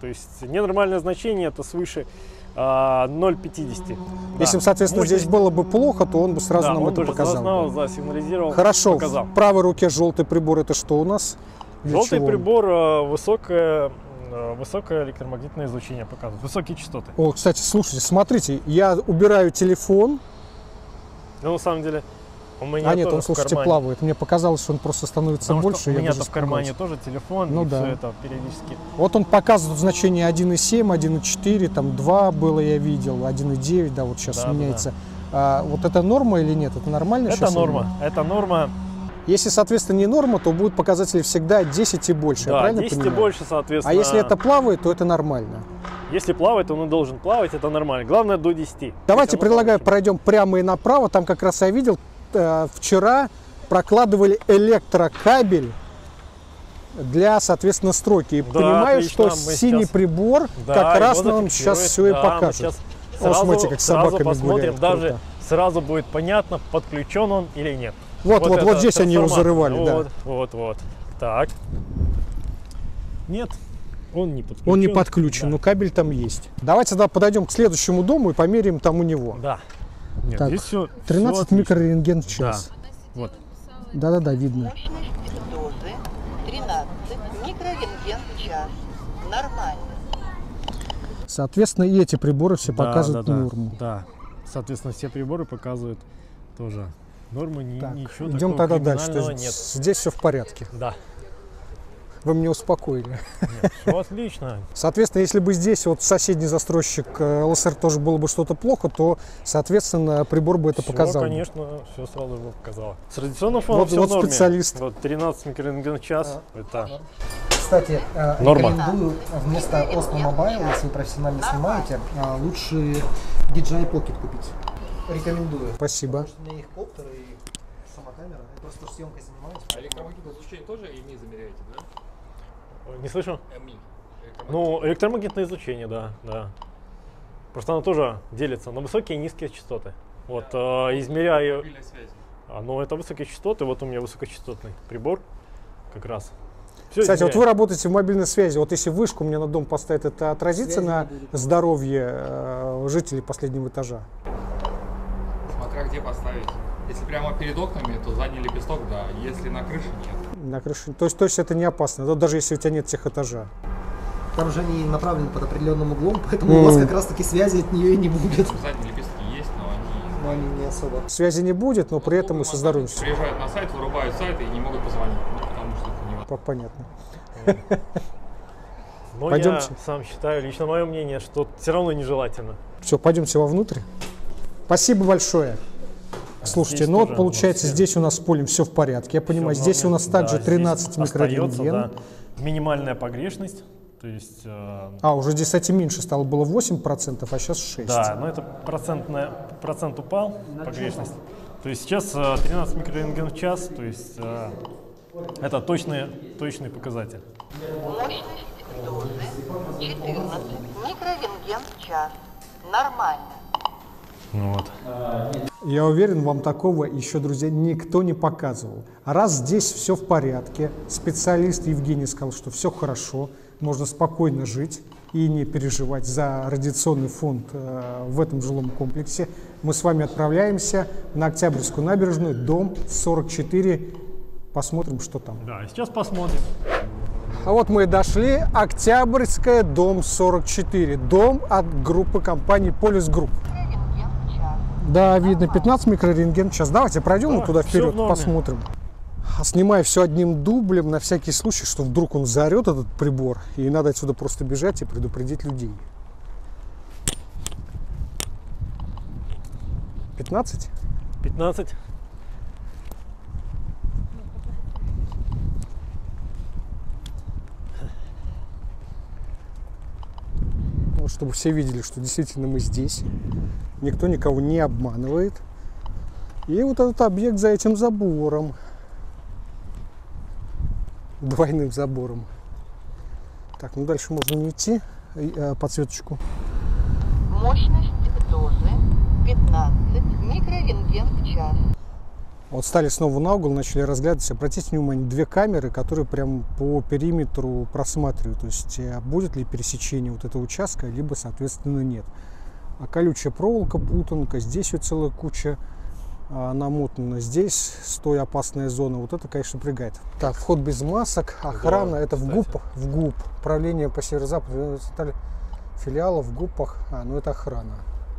То есть ненормальное значение это свыше а, ноль целых пятьдесят. Если, Да. соответственно, здесь Мощность- было бы плохо, то он бы сразу да, нам он это бы показал. распознал, бы. засигнализировал, Хорошо, показал. в правой руке желтый прибор, это что у нас? Для Желтый чего он? прибор э, высокое, э, высокое электромагнитное излучение показывает, высокие частоты. О, кстати, слушайте, смотрите, я убираю телефон, Но на самом деле у меня а нет, тоже он, в слушайте, кармане. плавает. Мне показалось, что он просто становится Потому больше. что у я меня-то даже в кармане испугался. тоже телефон, Ну и да. все это периодически. Вот он показывает значение один и семь, один и четыре, там два было, я видел, один и девять, да, вот сейчас Да, да, меняется. А, вот это норма или нет? Это нормально? Это сейчас или норма, нет? это норма. Если, соответственно, не норма, то будут показатели всегда десять и больше, я Да, правильно десять и понимаю? больше, соответственно. А если это плавает, то это нормально. Если плавает, он и должен плавать, это нормально. Главное до десяти. Давайте, Если оно предлагаю, плавающее. пройдем прямо и направо. Там как раз я видел, э, вчера прокладывали электрокабель для, соответственно, стройки. И Да, понимаю, отлично, что мы синий сейчас- прибор Да, как раз его нам сейчас зафиксирует. все и Да, мы покажет. сейчас О, Сразу, смотрите, как с сразу собаками посмотрим, гуляют. даже Круто. сразу будет понятно, подключен он или нет. Вот, вот, вот, это здесь они его трансформатор. зарывали, да. Вот, вот, вот. Так. Нет, он не подключен. Он не подключен, Да. но кабель там есть. Давайте тогда подойдем к следующему дому и померяем там у него. Да. Нет, Так, здесь все, тринадцать микрорентген в час. Вот. Да-да-да, видно. Мощность дозы тринадцать микрорентген в час. Нормально. Соответственно, и эти приборы все Да, показывают да, да, норму. Да. Соответственно, все приборы показывают тоже нормы, ни, Так, ничего идем такого тогда дальше. То криминального есть нет. здесь все в порядке. Да. Вы меня успокоили. Нет, все отлично. Соответственно, если бы здесь вот соседний застройщик э, ЛСР тоже было бы что-то плохо, то, соответственно, прибор бы это Всё, показал. конечно, все сразу бы показало. С традиционным фоном Вот- всё вот в норме. специалист. Вот тринадцать микрорентген в час. Это Кстати, э, Норма. рекомендую вместо Osmo Mobile, если вы профессионально снимаете, э, лучше ди джей ай Pocket купить. Рекомендую. Спасибо. Потому что у меня их коптер и сама камера. Я просто уж съемкой занимаюсь. А электромагнитное излучение тоже ЭМИ замеряете, да? не слышу? ЭМИ. Ну, электромагнитное излучение, да, да. Просто оно тоже делится на высокие и низкие частоты. Вот, э, измеряю. Мобильной связи. А, ну, это высокие частоты. Вот у меня высокочастотный прибор как раз. Всё Кстати, вот измеряю. вы работаете в мобильной связи. Вот если вышку мне на дом поставить, это отразится Связи на не будет. здоровье э, жителей последнего этажа? Смотря где поставить. Если прямо перед окнами, то задний лепесток, да. Если на крыше, нет. На крыше. То есть, то есть это не опасно, да, даже если у тебя нет техэтажа. Там же они направлены под определенным углом, поэтому Мгм. у вас как раз таки связи от нее и не будет. Задние лепестки есть, но они... Но они не особо. Связи не будет, но при этом мы со здоровьем. всё Приезжают на сайт, вырубают сайт и не могут позвонить. Ну, потому что это не... по- Понятно. Но Пойдемте. я сам считаю, лично мое мнение, что все равно нежелательно. Все, пойдемте вовнутрь. Спасибо большое. Слушайте, Здесь ну вот тоже получается, вот здесь у нас с полем все в порядке. Я понимаю, Всё здесь у норме. нас также Да, тринадцать здесь остается, микрорентген. да, минимальная погрешность. То есть, э, А, уже здесь, кстати, меньше стало. Было восемь процентов, а сейчас шесть. да, но это процентная, процент упал, погрешность. То есть сейчас э, тринадцать микрорентген в час, то есть э, это точный, точный показатель. Мощность дозы четырнадцать микрорентген в час. Нормально. Ну вот. Я уверен, вам такого еще, друзья, никто не показывал. А раз здесь все в порядке, специалист Евгений сказал, что все хорошо, можно спокойно жить и не переживать за радиационный фонд э, в этом жилом комплексе, мы с вами отправляемся на Октябрьскую набережную, дом сорок четыре. Посмотрим, что там. Да, сейчас посмотрим. А вот мы и дошли. Октябрьская, дом сорок четыре. Дом от группы компании Полис Групп. Микрорентген в час. Да, видно, пятнадцать микрорентген в час. Давайте пройдем Да, туда всё вперед, в норме. посмотрим. А снимаю все одним дублем на всякий случай, что вдруг он заорет, этот прибор, и надо отсюда просто бежать и предупредить людей. пятнадцать? пятнадцать. Вот, чтобы все видели, что действительно мы здесь. Никто никого не обманывает. И вот этот объект за этим забором. Двойным забором. Так, ну дальше можно не идти. Э, Подсветочку. Мощность дозы пятнадцать микрорентген в час. Вот стали снова на угол, начали разглядывать. Обратите внимание, две камеры, которые прям по периметру просматривают. То есть будет ли пересечение вот этого участка, либо, соответственно, нет. А колючая проволока, путанка, здесь вот целая куча а, намотана. Здесь стой опасная зона. Вот это, конечно, напрягает. Так, вход без масок, охрана. Да, это в ГУП, в ГУП. Управление по северо-западу филиала в ГУПах. А, ну это охрана.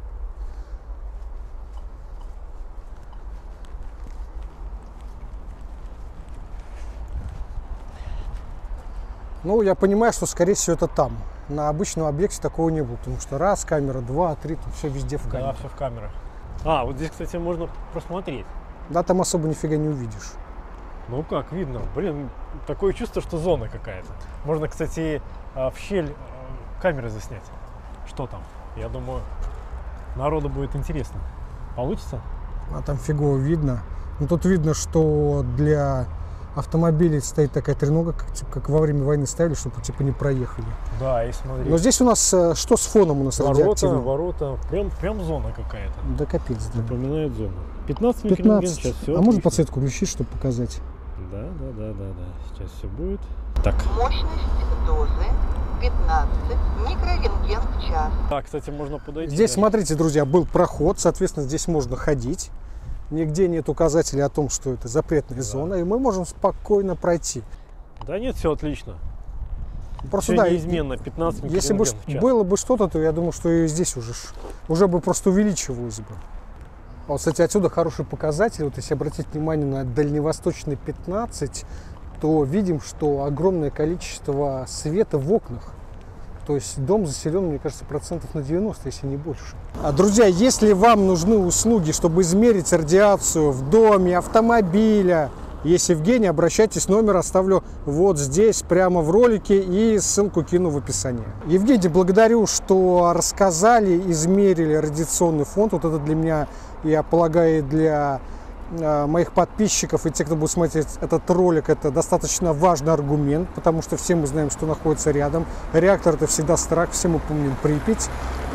Ну, я понимаю, что, скорее всего, это там. На обычном объекте такого не было, потому что раз, камера, два, три, тут все везде в камере. Да, все в камерах. А, вот здесь, кстати, можно просмотреть. Да, там особо нифига не увидишь. Ну как, видно. Блин, такое чувство, что зона какая-то. Можно, кстати, в щель камеры заснять. Что там? Я думаю, народу будет интересно. Получится? А там фигово видно. Ну, тут видно, что для автомобилей стоит такая тренога, как, как во время войны ставили, чтобы типа не проехали. Да, и смотри. Но здесь у нас что с фоном у нас ворота, радиоактивно? Ворота, прям, прям зона какая-то. Да капец, да. Напоминает зону. пятнадцать микрорентген, сейчас все. А отлично. можно подсветку включить, чтобы показать? Да, да, да, да, да. Сейчас все будет. Так. Мощность дозы пятнадцать микрорентген в час. Так, кстати, можно подойти. Здесь, да? смотрите, друзья, был проход, соответственно, здесь можно ходить. Нигде нет указателей о том, что это запретная да. зона, и мы можем спокойно пройти. Да нет, все отлично. Просто все да, неизменно, пятнадцать если бы было бы что-то, то я думаю, что и здесь уже, уже бы просто увеличивалось бы. Вот, кстати, отсюда хороший показатель. Вот если обратить внимание на дальневосточный пятнадцать, то видим, что огромное количество света в окнах. То есть дом заселен, мне кажется, процентов на девяносто, если не больше. А, друзья, если вам нужны услуги, чтобы измерить радиацию в доме, автомобиля, есть Евгений, обращайтесь, номер оставлю вот здесь, прямо в ролике, и ссылку кину в описании. Евгений, благодарю, что рассказали, измерили радиационный фон. Вот это для меня, я полагаю, для моих подписчиков и тех, кто будет смотреть этот ролик, это достаточно важный аргумент, потому что все мы знаем, что находится рядом. Реактор — это всегда страх, все мы помним Припять.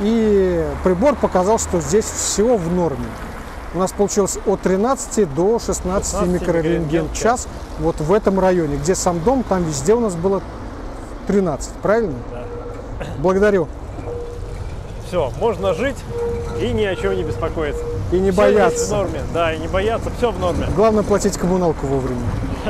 И прибор показал, что здесь все в норме. У нас получилось от тринадцати до шестнадцати микрорентген в час. Вот в этом районе, где сам дом, там везде у нас было тринадцать, правильно? Да. Благодарю. Все, можно жить и ни о чем не беспокоиться. И не все бояться. В норме. Да, и не бояться, все в норме. Главное платить коммуналку вовремя.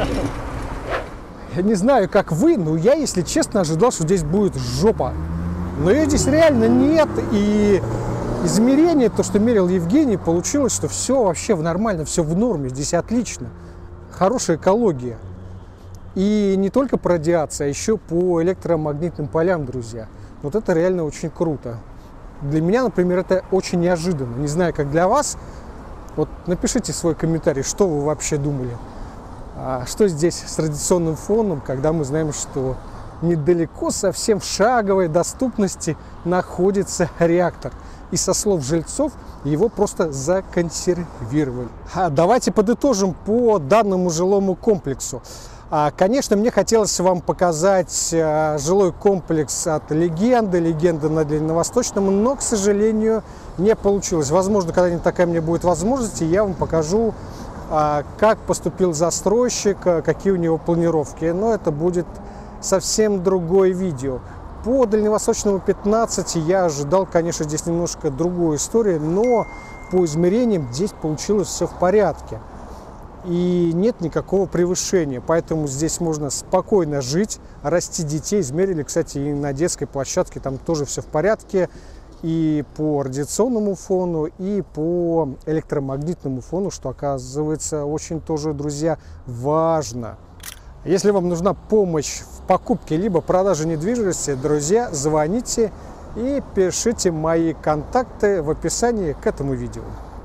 Я не знаю, как вы, но я, если честно, ожидал, что здесь будет жопа. Но ее здесь реально нет. И измерение, то, что мерил Евгений, получилось, что все вообще нормально, все в норме. Здесь отлично. Хорошая экология. И не только по радиации, а еще по электромагнитным полям, друзья. Вот это реально очень круто. Для меня, например, это очень неожиданно. Не знаю, как для вас. Вот напишите свой комментарий, что вы вообще думали. А что здесь с радиационным фоном, когда мы знаем, что недалеко, совсем в шаговой доступности находится реактор. И со слов жильцов, его просто законсервировали. А давайте подытожим по данному жилому комплексу. Конечно, мне хотелось вам показать жилой комплекс от Легенды, Легенда на Дальневосточном, но, к сожалению, не получилось. Возможно, когда-нибудь такая мне будет возможность, и я вам покажу, как поступил застройщик, какие у него планировки. Но это будет совсем другое видео. По Дальневосточному пятнадцать я ожидал, конечно, здесь немножко другую историю, но по измерениям здесь получилось все в порядке. И нет никакого превышения, поэтому здесь можно спокойно жить, расти детей. Измерили, кстати, и на детской площадке, там тоже все в порядке. И по радиационному фону, и по электромагнитному фону, что оказывается очень тоже, друзья, важно. Если вам нужна помощь в покупке либо продаже недвижимости, друзья, звоните и пишите мои контакты в описании к этому видео.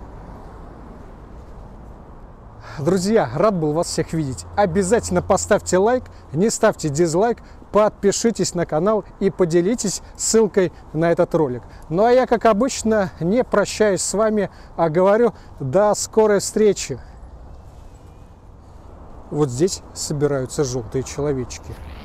Друзья, рад был вас всех видеть. Обязательно поставьте лайк, не ставьте дизлайк, подпишитесь на канал и поделитесь ссылкой на этот ролик. Ну а я, как обычно, не прощаюсь с вами, а говорю до скорой встречи. Вот здесь собираются желтые человечки.